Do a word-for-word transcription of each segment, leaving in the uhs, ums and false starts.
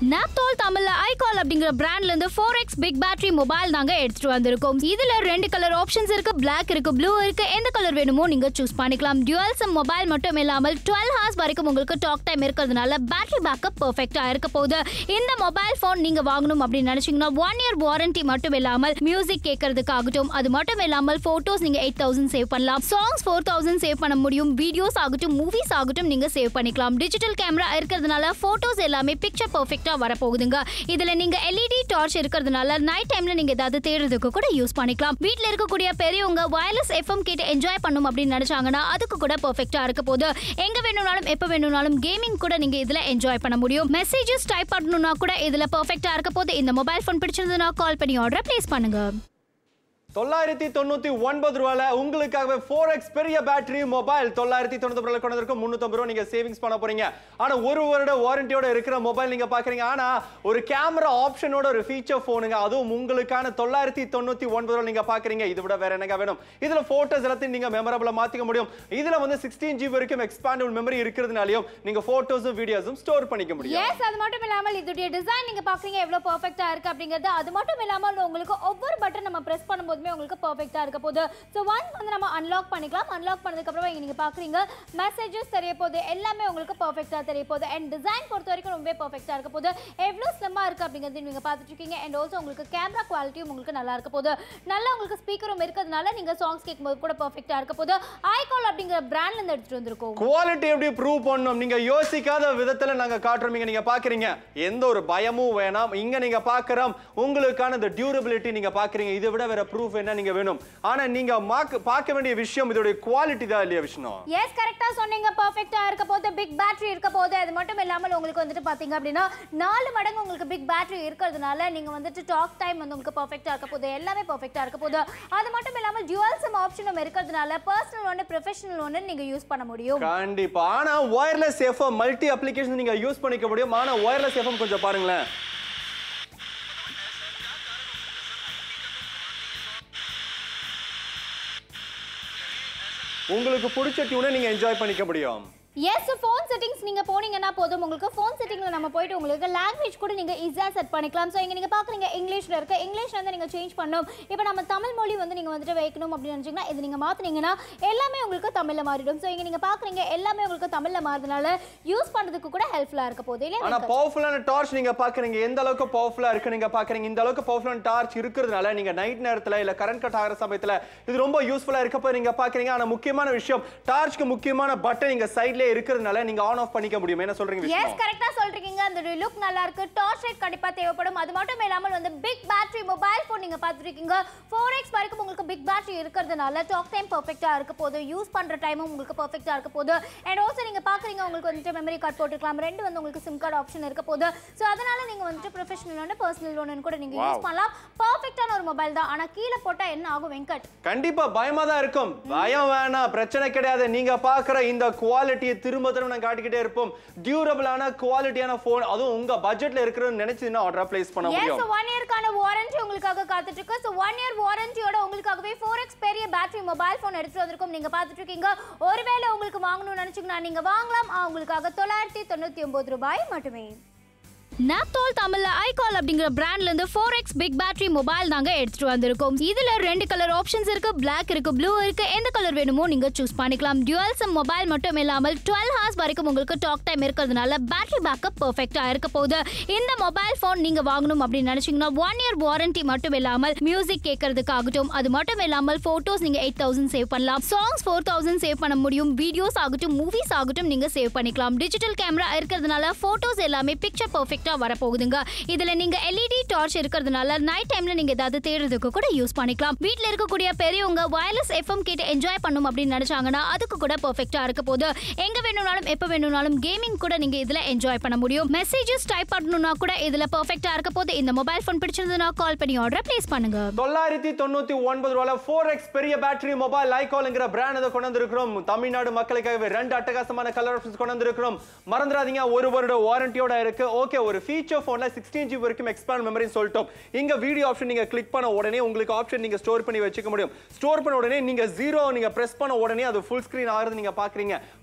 நாப்தோல் தமிழ்ல I Kall அப்படிங்கற பிராண்ட்ல இருந்து four X big battery mobile தாங்க எடுத்துட்டு வந்திருக்கோம். இதுல ரெண்டு கலர் ஆப்ஷன்ஸ் இருக்கு, Black இருக்கு, Blue இருக்கு. எந்த கலர் வேணுமோ நீங்க சூஸ் பண்ணிக்கலாம். Dual SIM மொபைல் மட்டும் இல்லாமல் twelve hours வரைக்கும் உங்களுக்கு டாக் டைம் இருக்கிறதுனால பேட்டரி பேக்கப் பெர்ஃபெக்ட்டா இருக்க போகுது. இந்த மொபைல் போன் நீங்க வாங்கணும் அப்படி நினைச்சீங்கன்னா one year வாரண்டி மட்டும் இல்லாமல் மியூசிக் கேட்கறதுக்காகட்டும், அது மட்டும் இல்லாமல் போட்டோஸ் நீங்க eight thousand சேவ் பண்ணலாம், சாங்ஸ் four thousand சேவ் பண்ண முடியும், வீடியோஸ் ஆகட்டும் மூவிஸ் ஆகட்டும் நீங்க சேவ் பண்ணிக்கலாம். டிஜிட்டல் கேமரா இருக்கிறதுனால போட்டோஸ் எல்லாமே பிக்சர் பெர்ஃபெக்ட்டா வர போகுதுங்க. இதுல நீங்க L E D டார்ச் இருக்கிறதுனால நைட் டைம்ல நீங்க ஏதாவது தேடுறதுக்கு கூட யூஸ் பண்ணிக்கலாம். வீட்ல இருக்கக்கூடிய பெரியவங்க வயர்லெஸ் F M கேட்டு என்ஜாய் பண்ணணும் அப்படின்னு நினைச்சாங்கன்னா அதுக்கு கூட பெர்ஃபெக்ட்டா இருக்க போகுது. எங்க வேணும்னாலும் எப்ப வேணும்னாலும் கேமிங் கூட நீங்க இதுல என்ஜாய் பண்ண முடியும். மெசேஜஸ் டைப் பண்ணனும்னா கூட இதுல பெர்ஃபெக்ட்டா இருக்க போகுது. இந்த மொபைல் போன் பிடிச்சிருந்தா கால் பண்ணி ஆர்டர் பிளேஸ் பண்ணுங்க. தொள்ளாயிரத்தி தொண்ணூத்தி ஒன்பது ரூபாயில உங்களுக்காகவே four X பெரிய பேட்டரி மொபைல் தொள்ளாயிரத்தி தொண்ணூத்தி ரூபாயில கொண்டு வந்திருக்கும். முன்னூத்தி ஐம்பது ரூபாய் நீங்க சேவிங்ஸ் பண்ண போறீங்க. ஆனா ஒரு வருட வாரண்டியோட இருக்கிற மொபைல் நீங்க பாக்குறீங்க. ஆனா ஒரு கேமரா ஆப்ஷனோட ஒரு ஃபீச்சர் போனுங்க, அதுவும் உங்களுக்கான தொள்ளாயிரத்தி தொண்ணூத்தி ஒன்பது ரூபாய் நீங்க பாக்குறீங்க. இதை விட வேற என்னங்க வேணும்? இதுல போட்டோஸ் எல்லாத்தையும் நீங்க மெமரபிளா மாத்திக்க முடியும். இதுல வந்து sixteen G B வரைக்கும் எக்ஸ்பாண்டபிள் மெமரி இருக்கிறதுனாலயும் நீங்க போட்டோஸும் வீடியோஸும் ஸ்டோர் பண்ணிக்க முடியும். எஸ், அது மட்டும் இல்லாமல் இதோட டிசைன் நீங்க பாக்குறீங்க எவ்வளவு பெர்ஃபெக்ட்டா இருக்கு அப்படிங்கிறது. அது மட்டும் இல்லாமல் உங்களுக்கு ஒவ்வொரு பட்டன் நம்ம பிரஸ் பண்ணும்போது உங்களுக்கு பெர்ஃபெக்ட்டா இருக்க போகுது. சோ ஒன்ஸ் வந்து நம்ம அன்லாக் பண்ணிக்கலாம். அன்லாக் பண்ணதுக்கு அப்புறம் இங்க நீங்க பாக்குறீங்க மெசேஜஸ் தெரிய போகுது, எல்லாமே உங்களுக்கு பெர்ஃபெக்ட்டா தெரிய போகுது. அண்ட் டிசைன் பொறுத்த வரைக்கும் ரொம்ப பெர்ஃபெக்ட்டா இருக்க போகுது. எவ்வளவு ஸ்லிம்மா இருக்கு அப்படிங்கிறது நீங்க பார்த்துட்டு இருக்கீங்க. அண்ட் ஆல்சோ உங்களுக்கு கேமரா குவாலிட்டியும் உங்களுக்கு நல்லா இருக்க போகுது. நல்ல உங்களுக்கு ஸ்பீக்கரும் இருக்கிறதுனால நீங்க சாங்ஸ் கேட்கும்போது கூட பெர்ஃபெக்ட்டா இருக்க போகுது. I Kall அப்படிங்கற பிராண்ட்ல இருந்து எடுத்துட்டு வந்திருக்கோம். குவாலிட்டி எப்படி ப்ரூவ் பண்ணனும் நீங்க யோசிக்காத விதத்துல நாங்க காட்றோம். நீங்க பாக்குறீங்க எந்த ஒரு பயமும் வேணாம். இங்க நீங்க பாக்குறோம் உங்களுக்கான the durability நீங்க பாக்குறீங்க. இதை விட வேற ப்ரூஃப் என்ன நீங்க வேணும்? ஆனா நீங்க பார்க்க வேண்டிய விஷயம் இதோட குவாலிட்டி தான் இல்லையா விஷ்ணு? எஸ், கரெக்ட்டா சொன்னீங்க. பெர்ஃபெக்ட்டா இருக்க போகுது, பிக் பேட்டரி இருக்க போகுது. அது மட்டும் இல்லாமல் உங்களுக்கு வந்துட்டு பாத்தீங்க அப்படினா நாலு மடங்கு உங்களுக்கு பிக் பேட்டரி இருக்கிறதுனால நீங்க வந்துட்டு டாக் டைம் வந்து உங்களுக்கு பெர்ஃபெக்ட்டா இருக்க போகுது. எல்லாமே பெர்ஃபெக்ட்டா இருக்க போகுது. அது மட்டும் இல்லாமல் dual SIM ஆப்ஷனும் இருக்கிறதுனால பர்சனல் ஒன்னு ப்ரொஃபஷனல் ஒன்னு நீங்க யூஸ் பண்ண முடியும். கண்டிப்பா. ஆனா wireless F M multi application நீங்க யூஸ் பண்ணிக்க முடியும். ஆனா வயர்லெஸ் F M கொஞ்சம் பாருங்களேன். உங்களுக்கு பிடிச்ச டியூனை நீங்க என்ஜாய் பண்ணிக்க முடியும். எஸ், ஃபோன் செட்டிங்ஸ் நீங்க போனீங்கன்னா போதும் உங்களுக்கு ஃபோன் செட்டிங்ல நம்ம போய்ட்டு உங்களுக்கு லாங்குவேஜ் கூட நீங்க ஈஸியா செட் பண்ணிக்கலாம். சோ இங்க நீங்க பாக்குறீங்க இங்கிலீஷ்ல இருக்கு, இங்கிலீஷ்ல வந்து நீங்க சேஞ்ச் பண்ணனும். இப்போ நம்ம தமிழ் மொழி வந்து நீங்க வந்துட்டு வைக்கணும் அப்படி நினைச்சீங்கன்னா இது நீங்க மாத்துனீங்கன்னா எல்லாமே உங்களுக்கு தமிழ்ல மாறிடும். சோ இங்க நீங்க பாக்குறீங்க எல்லாமே உங்களுக்கு தமிழ்ல மாறதுனால யூஸ் பண்றதுக்கு கூட ஹெல்ப்ஃபுல்லா இருக்க போகுது இல்லையா? ஆனா பவர்ஃபுல்லான டார்ச் நீங்க பாக்குறீங்க எந்த அளவுக்கு பவர்ஃபுல்லா இருக்கு நீங்க பாக்குறீங்க. இந்த அளவுக்கு பவர்ஃபுல்லான டார்ச் இருக்கிறதுனால நீங்க நைட் நேரத்துல இல்ல கரண்ட் கட் ஆகிற சமயத்துல இது ரொம்ப யூஸ்ஃபுல்லா இருக்க போய் நீங்க பாக்குறீங்க. ஆனா முக்கியமான விஷயம் டார்ச்க்கு முக்கியமான பட்டன் நீங்க சைடுல இருக்கிறதுனால நீங்க ஆன் ஆஃப் பண்ணிக்க முடியும். என்ன சொல்றீங்க விஷ்ணு? எஸ், கரெக்ட்டா சொல்றீங்க. அந்த லுக் நல்லா இருக்கு. டார்ச் லைட் கண்டிப்பா தேவைப்படும். அது மட்டும் இல்லாமல் வந்து பிக் பேட்டரி மொபைல் போன் நீங்க பாத்துட்டீங்க. four X வரைக்கும் உங்களுக்கு பிக் பேட்டரி இருக்கிறதுனால டாக் டைம் பெர்ஃபெக்ட்டா இருக்க போகுது. யூஸ் பண்ற டைமும் உங்களுக்கு பெர்ஃபெக்ட்டா இருக்க போகுது. அண்ட் ஆல்சோ நீங்க பாக்குறீங்க உங்களுக்கு வந்து மெமரி கார்டு போட்டுக்கலாம். ரெண்டு வந்து உங்களுக்கு சிம் கார்டு ஆப்ஷன் இருக்க போகுது. சோ அதனால நீங்க வந்து ப்ரொஃபஷனல் ஒன்னு பர்சனல் ஒன்னு கூட நீங்க யூஸ் பண்ணலாம். பெர்ஃபெக்ட்டான ஒரு மொபைல் தான். ஆனா கீழ போட்டா என்ன ஆகும் வெங்கட்? கண்டிப்பா பயமா தான் இருக்கும். பயம் வேணாம், பிரச்சனை கிடையாது. நீங்க பாக்குற இந்த குவாலிட்டியை திரும்ப திரும்ப நான் காட்டிக்கிட்டே இருப்போம். டியூரபிளான குவாலிட்டியான போன், அதுவும் உங்க பட்ஜெட்ல இருக்குன்னு நினைச்சீங்கன்னா ஆர்டர் பிளேஸ் பண்ண முடியும். எஸ், one year-க்கான வாரண்டி உங்களுக்காக காத்துட்டு இருக்கு. சோ one year வாரண்டியோட உங்களுக்காகவே four X பெரிய பேட்டரி மொபைல் போன் எடுத்துட்டு வந்திருக்கோம். நீங்க பாத்துட்டு இருக்கீங்க. ஒருவேளை உங்களுக்கு வாங்கணும்னு நினைச்சீங்கன்னா நீங்க வாங்கலாம். உங்களுக்காக தொள்ளாயிரத்தி தொண்ணூத்தி ஒன்பது ரூபாய் மட்டுமே. நாப்தோல் தமிழ்ல I Kall அப்படிங்கற பிராண்ட்ல இருந்து four X big battery mobile தாங்க எடுத்துட்டு வந்திருக்கோம். இதுல ரெண்டு கலர் ஆப்ஷன்ஸ் இருக்கு, Black இருக்கு, Blue இருக்கு. எந்த கலர் வேணுமோ நீங்க சூஸ் பண்ணிக்கலாம். Dual SIM மொபைல் மட்டும் இல்லாமல் twelve hours வரைக்கும் உங்களுக்கு டாக் டைம் இருக்கிறதுனால பேட்டரி பேக்கப் பெர்ஃபெக்ட்டா இருக்க போகுது. இந்த மொபைல் போன் நீங்க வாங்கணும் அப்படி நினைச்சீங்கன்னா one year வாரண்டி மட்டும் இல்லாமல் மியூசிக் கேட்கறதுக்காகட்டும், அது மட்டும் இல்லாமல் போட்டோஸ் நீங்க eight thousand சேவ் பண்ணலாம், சாங்ஸ் four thousand சேவ் பண்ண முடியும், வீடியோஸ் ஆகட்டும் மூவிஸ் ஆகட்டும் நீங்க சேவ் பண்ணிக்கலாம். டிஜிட்டல் கேமரா இருக்கிறதுனால போட்டோஸ் எல்லாமே பிக்சர் பெர்ஃபெக்ட் வர போகுதுங்க. இதுல நீங்க L E D டார்ச் இருக்கிறதுனால நைட் டைம்ல நீங்க ஏதாவது தேடுறதுக்கு கூட யூஸ் பண்ணிக்கலாம். வீட்ல இருக்கக்கூடிய பெரியவங்க வயர்லெஸ் F M கேட்டு என்ஜாய் பண்ணணும் அப்படி நினைச்சாங்கன்னா அதுக்கு கூட பெர்ஃபெக்ட்டா இருக்க போகுது. எங்க வேணும்னாலும் எப்ப வேணும்னாலும் கேமிங் கூட நீங்க இதுல என்ஜாய் பண்ண முடியும். மெசேஜஸ் டைப் பண்ணனும்னா கூட இதுல பெர்ஃபெக்ட்டா இருக்க போகுது. இந்த மொபைல் போன் பிடிச்சிருந்தா கால் பண்ணி ஆர்டர் பிளேஸ் பண்ணுங்க. தொள்ளாயிரத்தி தொண்ணூத்தி ஒன்பது ரூபாயில four X பெரிய பேட்டரி மொபைல் I Kallங்கற பிராண்ட் கொண்டு வந்திருக்கிறோம். தமிழ்நாடு மக்களுக்காகவே ரெண்டு அட்டகாசமான கலர் ஆப்ஷன்ஸ் கொண்டு வந்திருக்கிறோம். மறந்துடாதீங்க ஒரு வருட வாரண்டியோட இருக்கு. ஓகே, ஒரு ஃபீச்சர் போன்ல sixteen G B வரைக்கும் எக்ஸ்பாண்ட் மெமரி சொல்லிட்டோம். இங்க வீடியோ ஆப்ஷன் நீங்க கிளிக் பண்ண உடனே உங்களுக்கு ஆப்ஷன் நீங்க ஸ்டோர் பண்ணி வச்சுக்க முடியும். ஸ்டோர் பண்ண உடனே நீங்க ஜீரோ நீங்க பிரஸ் பண்ண உடனே அது ஃபுல் ஸ்கிரீன் ஆகுறது நீங்க பாக்குறீங்க.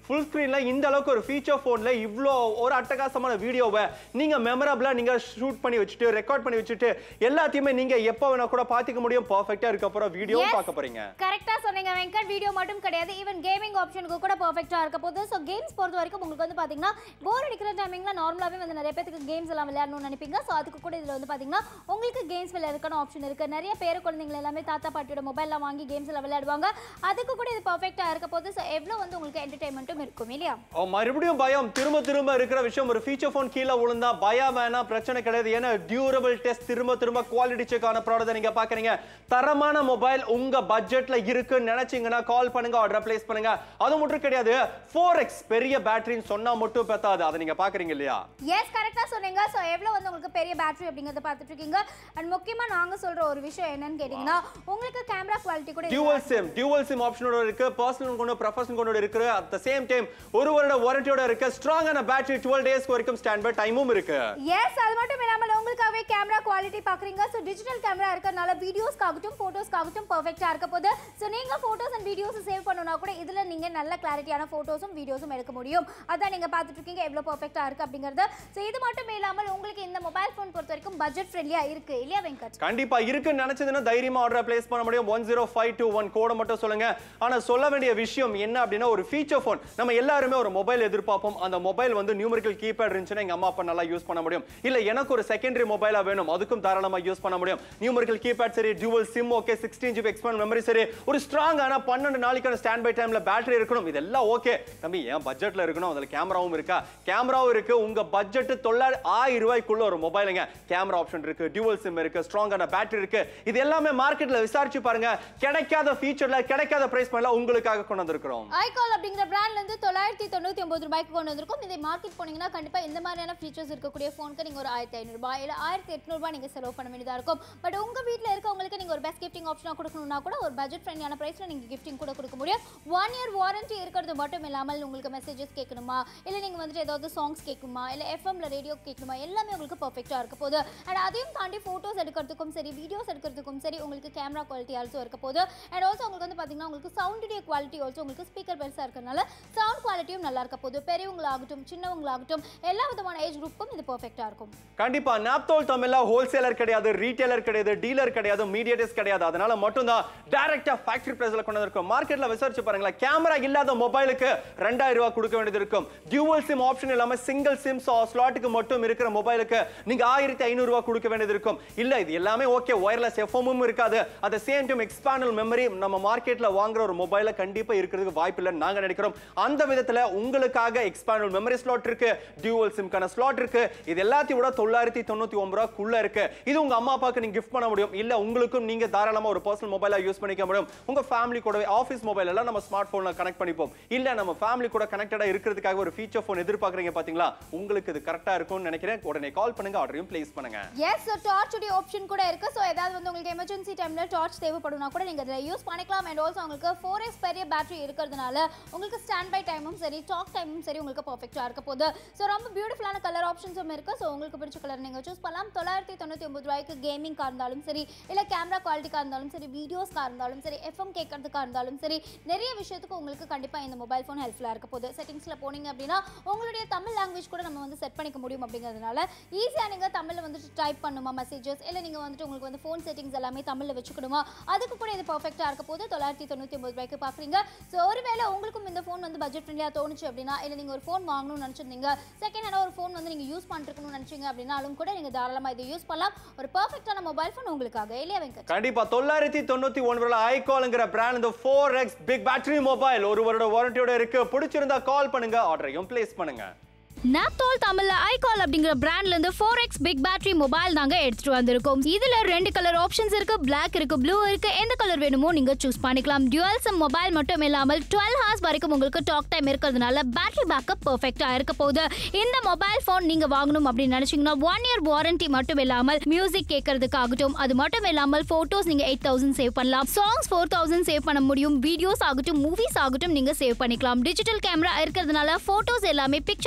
ஃபுல் ஸ்கிரீன்ல இந்த அளவுக்கு ஒரு ஃபீச்சர் போன்ல இவ்ளோ ஒரு அட்டகாசமான வீடியோவை நீங்க மெமரபிளா நீங்க ஷூட் பண்ணி வச்சுட்டு ரெக்கார்ட் பண்ணி வச்சுட்டு எல்லாத்தையுமே நீங்க எப்ப வேணா கூட பாத்துக்க முடியும். பெர்ஃபெக்ட்டா இருக்க போற வீடியோ பார்க்க போறீங்க. கரெக்ட்டா சொன்னீங்க வெங்கட். வீடியோ மட்டும் கிடையாது, ஈவன் கேமிங் ஆப்ஷனுக்கு கூட பெர்ஃபெக்ட்டா இருக்க போகுது. சோ கேம்ஸ் பொறுத்த வரைக்கும் உங்களுக்கு வந்து பாத்தீங்கன்னா போர் அடிக்கிற டைமிங்ல நார்மலாவே வந்து நிறைய பேருக்கு கேம்ஸ் எல்லாம் விளையாடணும்னு நினைப்பீங்க. சோ அதுக்கு கூட இதுல வந்து பாத்தீங்கன்னா உங்களுக்கு கேம்ஸ் விளையாடுறதுக்கான ஆப்ஷன் இருக்கு. நிறைய பேர் குழந்தைங்க எல்லாமே தாத்தா பாட்டியோட மொபைல்லாம் வாங்கி கேம்ஸ் எல்லாம் விளையாடுவாங்க. அதுக்கு கூட இது பெர்ஃபெக்ட்டா இருக்க போகுது. சோ எவ்வளவு வந்து உங்களுக்கு என்டர்டெயின்மென்ட்டும் இருக்கும் இல்லையா? ஓ மறுபடியும் பயம் திரும்ப திரும்ப இருக்கிற விஷயம். ஒரு ஃபீச்சர் போன் கீழ விழுந்தா பயம் வேணா, பிரச்சனை கிடையாது. ஏன்னா டியூரபிள் டெஸ்ட் திரும்ப திரும்ப குவாலிட்டி செக் ஆன ப்ராடக்ட் நீங்க பாக்குறீங்க. தரமான மொபைல் உங்க பட்ஜெட்ல இருக்குன்னு நினைச்சீங்கன்னா கால் பண்ணுங்க, ஆர்டர் பிளேஸ் பண்ணுங்க. அது மட்டும் கிடையாது, ஃபோர் எக்ஸ் பெரிய பேட்டரின்னு சொன்னா மட்டும் பத்தாது. அதை நீங்க பாக்குறீங்க இல்லையா? எஸ் கரெக்ட்டா சொன்னீங்க. சோ எவ்வளவு வந்து உங்களுக்கு பெரிய பேட்டரி அப்படிங்கறத பார்த்துட்டு இருக்கீங்க. அண்ட் முக்கியமா நாங்க சொல்ற ஒரு விஷயம் என்னன்னு கேட்டீங்கன்னா உங்களுக்கு கேமரா குவாலிட்டி கூட டியூவல் சிம் டியூவல் சிம் ஆப்ஷனோட இருக்கு. பர்சனல் கொண்டு ப்ரொஃபஷனல் கொண்டு இருக்கு. அட் தி சேம் டைம் ஒரு வருட வாரண்டியோட இருக்கு. ஸ்ட்ராங்கான பேட்டரி டுவெல் டேஸ் வரைக்கும் ஸ்டாண்ட் பை டைமும் இருக்கு. எஸ் அது மட்டும் இல்லாம உங்களுக்காகவே கேமரா குவாலிட்டி பாக்குறீங்க. சோ டிஜிட்டல் கேமரா இருக்கறனால வீடியோஸ்க்காகட்டும் போட்டோஸ்க்காகட்டும் பெர்ஃபெக்ட்டா இருக்க போகுது. சோ நீங்க போட்டோஸ் அண்ட் வீடியோஸ் சேவ் பண்ணனும்னா கூட இதுல நீங்க நல்ல கிளாரிட்டியான போட்டோஸும் வீடியோஸும் எடுக்க முடியும். அதான் நீங்க பார்த்துட்டு இருக்கீங்க எவ்வளவு பெர்ஃபெக்ட்டா இருக்கு அப்படிங்கறது. சோ இது மட்டும் இல்லாம உங்களுக்கு இந்த மொபைல் போன் பொறுத்த வரைக்கும் பட்ஜெட் ஃப்ரெண்ட்லியா இருக்கு இல்லையா வெங்கட்? கண்டிப்பா இருக்குன்னு நினைச்சதுன்னா தைரியமா ஆர்டர் பிளேஸ் பண்ண முடியும். One zero five two one கோட மட்டும் சொல்லுங்க. ஆனா சொல்ல வேண்டிய விஷயம் என்ன அப்படின்னா ஒரு ஃபீச்சர் போன் நம்ம எல்லாருமே ஒரு மொபைல் எதிர்பார்ப்போம். அந்த மொபைல் வந்து நியூமெரிக்கல் கீபேட் இருந்துச்சுன்னா எங்க அம்மா அப்பா நல்லா யூஸ் பண்ண முடியும். இல்ல எனக்கு ஒரு செகண்டரி மொபைலா வேணும், அதுக்கும் தாராளமா யூஸ் பண்ண முடியும். நியூமெரிக்கல் கீபேட் சரி, dual sim okay, sixteen GB expand memory சரி, ஒரு ஸ்ட்ராங்கான பன்னெண்டு நாளைக்கான ஸ்டாண்ட் பை டைம்ல பேட்டரி இருக்கணும். இதெல்லாம் ஓகே தம்பி, என் பட்ஜெட்ல இருக்கணும். அதுல கேமராவும் இருக்கா? கேமராவும் இருக்கு. உங்க பட்ஜெட் தொள்ளாயிரம் ஆயிரம் ரூபாய்க்குள்ள ஒரு மொபைலுங்க. கேமரா ஆப்ஷன் இருக்கு, டியூவல் சிம் இருக்கு, ஸ்ட்ராங்கான பேட்டரி இருக்கு. இது எல்லாமே மார்க்கெட்ல விசாரிச்சு பாருங்க. கிடைக்காத ஃபீச்சர்ல கிடைக்காத பிரைஸ் பண்ணல உங்களுக்காக கொண்டு வந்திருக்கோம். I Kall அப்படிங்கற பிராண்ட்ல இருந்து தொள்ளாயிரத்து தொண்ணூற்று ஒன்பது ரூபாய்க்கு கொண்டு வந்திருக்கோம். இதை மார்க்கெட் போனீங்கன்னா கண்டிப்பா இந்த மாதிரியான ஃபீச்சர்ஸ் இருக்கக்கூடிய போனுக்கு நீங்க ஒரு ஆயிரத்து ஐநூறு ரூபாய் இல்ல ஆயிரத்து எண்ணூறு ரூபாய் நீங்க செலவு பண்ண வேண்டியதா இருக்கும். பட் உங்க வீட்ல இருக்கவங்களுக்கு நீங்க ஒரு பெஸ்ட் கிஃப்டிங் ஆப்ஷனா கொடுக்கணும்னா கூட ஒரு பட்ஜெட் ஃப்ரெண்ட்லியான பிரைஸ்ல நீங்க கிஃப்டிங் கூட கொடுக்க முடியும். ஒன் இயர் வாரண்டி இருக்கிறது மட்டும் இல்லாமல் உங்களுக்கு மெசேஜஸ் கேட்கணுமா, இல்ல நீங்க வந்துட்டு ஏதாவது சாங்ஸ் கேட்கணுமா, இல்ல எஃப்எம்ல ரேடியோ கேட்கணுமா, எல்லாமே உங்களுக்கு பெர்ஃபெக்ட்டா இருக்க போகுது. அண்ட் அதையும் தாண்டி போட்டோஸ் எடுக்கிறதுக்கும் சரி, வீடியோஸ் எடுக்கிறதுக்கும் சரி உங்களுக்கு கேமரா குவாலிட்டி ஆல்சோ இருக்க போகுது. அண்ட் ஆல்சோ உங்களுக்கு வந்து பாத்தீங்கன்னா உங்களுக்கு சவுண்டுடைய குவாலிட்டி ஆல்சோ உங்களுக்கு ஸ்பீக்கர் பெருசா இருக்கறனால சவுண்ட் குவாலிட்டியும் நல்லா இருக்க போகுது. பெரியவங்களாகட்டும் சின்னவங்களாகட்டும் எல்லா விதமான ஏஜ் குரூப்புக்கும் இது பெர்ஃபெக்ட்டா இருக்கும். கண்டிப்பா நாப்தோல் தமிழ்ல ஹோல்சேலர் கிடையாது, ரீட்டைலர் கிடையாது, டீலர் கிடையாது, மீடியேட்டர்ஸ் கிடையாது. அதனால மட்டும் தான் டைரக்ட்டா ஃபேக்டரி பிரைஸ்ல கொண்டு வந்திருக்கோம். மார்க்கெட்ல விசாரிச்சு பாருங்க, கேமரா இல்லாத மொபைலுக்கு ரெண்டாயிரம் ரூபாய் கொடுக்க வேண்டியது இருக்கும். டியூவல் சிம் ஆப்ஷன் இல்லாம சிங்கிள் சிம் ஸ்லாட்டுக்கு மட்டும் இருக்கிற மொபைலுக்கு நீங்க ஆயிரத்து ஐநூறு ரூபாய் கொடுக்க வேண்டியது இருக்கும். இல்ல இது எல்லாமே ஓகே, வயர்லெஸ் எஃப்எம்மும் இருக்காது. At the same time expandable memory நம்ம மார்க்கெட்ல வாங்குற ஒரு மொபைல கண்டிப்பா இருக்கிறதுக்கு வாய்ப்பு இல்லைன்னு நாங்க நினைக்கிறோம். அந்த விதத்துல உங்களுக்காக எக்ஸ்பாண்டபிள் மெமரி ஸ்லாட் இருக்கு, டியூவல் சிம்கான ஸ்லாட் இருக்கு. இது எல்லாத்தையும் விட தொள்ளாயிரத்து தொண்ணூற்று ஒன்பது ரூபாய்க்குள்ள இருக்கு. இது உங்க அம்மா அப்பாக்கு நீங்க கிஃப்ட் பண்ண முடியும். இல்ல உங்களுக்கும் நீங்க தாராளமா ஒரு பர்சனல் மொபைலா யூஸ் பண்ணிக்க முடியும். உங்க ஃபேமிலி கூட ஆபீஸ் மொபைல் எல்லாம் நம்ம ஸ்மார்ட் போன்ல கனெக்ட் பண்ணிப்போம். இல்ல நம்ம ஃபேமிலி கூட கனெக்டடா இருக்கிறதுக்காக ஒரு ஃபீச்சர் போன் எதிர்பார்க்கறீங்க பாத்தீங்களா? உங்களுக்கு இது கரெக்ட்டா இருக்கும்னு நினைக்கிறேன். உடனே கால் பண்ணுங்க, ஆர்டரையும் பிளேஸ் பண்ணுங்க. எஸ் சோ டார்ச் உடைய ஆப்ஷன் கூட இருக்கு. சோ ஏதாவது வந்து உங்களுக்கு எமர்ஜென்சி டைம்ல டார்ச் தேவைப்படும்னா கூட நீங்க இத யூஸ் பண்ணிக்கலாம். அண்ட் ஆல்சோ உங்களுக்கு ஃபோர் எக்ஸ் பெரிய பேட்டரி இருக்கிறதுனால உங்களுக்கு ஸ்டாண்ட் பை டைமும் சரி, டாக் டைமும் சரி உங்களுக்கு பெர்ஃபெக்ட்டா இருக்க போகுது. சோ ரொம்ப பியூட்டிஃபுல்லான கலர் ஆப்ஷன்ஸும் இருக்கு. சோ உங்களுக்கு பிடிச்ச கலர் நீங்க சூஸ் பண்ணலாம். தொள்ளாயிரத்து தொண்ணூற்று ஒன்பது ரூபாய்க்கு கேமிங்கா இருந்தாலும் சரி, இல்ல கேமரா குவாலிட்டிக்கா இருந்தாலும் சரி, வீடியோஸ்க்கா இருந்தாலும் சரி, எஃப்எம் கேட்கறதுக்கா இருந்தாலும் சரி, நிறைய விஷயத்துக்கு உங்களுக்கு கண்டிப்பா இந்த மொபைல் போன் ஹெல்ப்ஃபுல்லா இருக்க போகுது. செட்டிங்ஸ்ல போனீங்க அப்படின்னா உங்களுடைய தமிழ் லாங்குவேஜ் கூட நம்ம வந்து செட் பண்ணிக்க முடியும். அப்படிங்கிறதுனால ஈஸியா நீங்க தமிழ்ல வந்து டைப் பண்ணுமா மெசேஜஸ், இல்ல நீங்க வந்துட்டு உங்களுக்கு வந்து போன் செட்டிங்ஸ் எல்லாமே தமிழ்ல வச்சுக்கணுமா, அதுக்கு கூட இது பெர்ஃபெக்ட்டா இருக்க போகுது. தொள்ளாயிரத்து தொண்ணூற்று ஒன்பது ரூபாய்க்கு பாக்குறீங்க. சோ ஒருவேளை உங்களுக்கும் இந்த போன் வந்து பட்ஜெட் ஃப்ரெண்ட்லியா தோணுச்சு அப்படின்னா, இல்ல நீங்க ஒரு போன் வாங்கணும்னு நினைச்சிருந்தீங்க, செகண்ட் ஹேண்டா ஒரு போன் வந்து நீங்க யூஸ் பண்ணிருக்கணும்னு நினைச்சீங்க அப்படின்னாலும் கூட நீங்க தாராளமா இதை யூஸ் பண்ணலாம். ஒரு பெர்ஃபெக்ட்டான மொபைல் போன் உங்களுக்காக இல்லையா வெங்கட்? கண்டிப்பா தொள்ளாயிரத்து தொண்ணூற்று ஒன்பது ஐ கால்ங்கற பிராண்ட் இந்த four x big battery mobile ஒரு வருட வாரண்டியோட இருக்கு. பிடிச்சிருந்தா கால் பண்ணுங்க, ஆர்டரையும் பிளேஸ் பண்ணுங்க. நாப்தோல் தமிழ்ல I Kall அப்படிங்கற பிராண்ட்ல இருந்து four x big battery mobile தாங்க எடுத்துட்டு வந்திருக்கோம். இதுல ரெண்டு கலர் ஆப்ஷன்ஸ் இருக்கு, Black இருக்கு, ப்ளூ இருக்கு. எந்த கலர் வேணுமோ நீங்க சூஸ் பண்ணிக்கலாம். டுவல் சிம் மொபைல் மட்டும் இல்லாமல் டுவெல் ஹவர்ஸ் வரைக்கும் உங்களுக்கு டாக் டைம் இருக்கிறதுனால பேட்டரி பேக்கப் பெர்ஃபெக்ட்டா இருக்க போகுது. இந்த மொபைல் போன் நீங்க வாங்கணும் அப்படின்னு நினைச்சீங்கன்னா ஒன் இயர் வாரண்டி மட்டும் இல்லாமல் மியூசிக் கேட்கறதுக்காகட்டும், அது மட்டும் இல்லாமல் போட்டோஸ் நீங்க எயிட் தௌசண்ட் சேவ் பண்ணலாம், சாங்ஸ் ஃபோர் தௌசண்ட் சேவ் பண்ண முடியும், வீடியோஸ் ஆகட்டும் மூவிஸ் ஆகட்டும் நீங்க சேவ் பண்ணிக்கலாம். டிஜிட்டல் கேமரா இருக்கிறதுனால போட்டோஸ் எல்லாமே பிக்சர் பெர்ஃபெக்ட்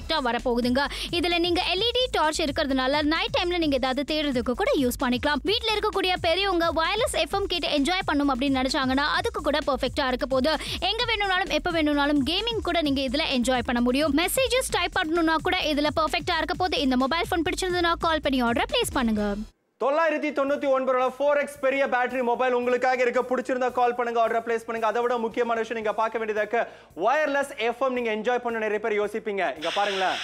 பர்ஃபெக்ட்டா வர போகுதுங்க. இதுல நீங்க L E D டார்ச் இருக்கிறதுனால நைட் டைம்ல நீங்க ஏதாவது தேடுறதுக்கு கூட யூஸ் பண்ணிக்கலாம். வீட்ல இருக்கக்கூடிய பெரியவங்க வயர்லெஸ் F M கேட்டு என்ஜாய் பண்ணணும் அப்படின்னு நினைச்சாங்கன்னா அதுக்கு கூட பர்ஃபெக்ட்டா இருக்க போகுது. எங்க வேணும்னாலும் எப்ப வேணும்னாலும் கேமிங் கூட நீங்க இதுல என்ஜாய் பண்ண முடியும். மெசேஜஸ் டைப் பண்ணனும்னா கூட இதுல பர்ஃபெக்ட்டா இருக்க போகுது. இந்த மொபைல் ஃபோன் பிடிச்சிருந்தா கால் பண்ணி ஆர்டர் பிளேஸ் பண்ணுங்க. தொள்ளாயிரத்தி தொண்ணூத்தி ஒன்பது ரூபாய் ஃபோர் எக்ஸ் பெரிய பேட்டரி மொபைல் உங்களுக்காக இருக்க. பிடிச்சிருந்தா கால் பண்ணுங்க, ஆர்டர் பிளேஸ் பண்ணுங்க. அதை விட முக்கியமான விஷயம் நீங்க பார்க்க வேண்டியதாக வயர்லெஸ் F M நீங்க என்ஜாய் பண்ண நிறைய பேர் யோசிப்பீங்க. இங்க பாருங்களேன்,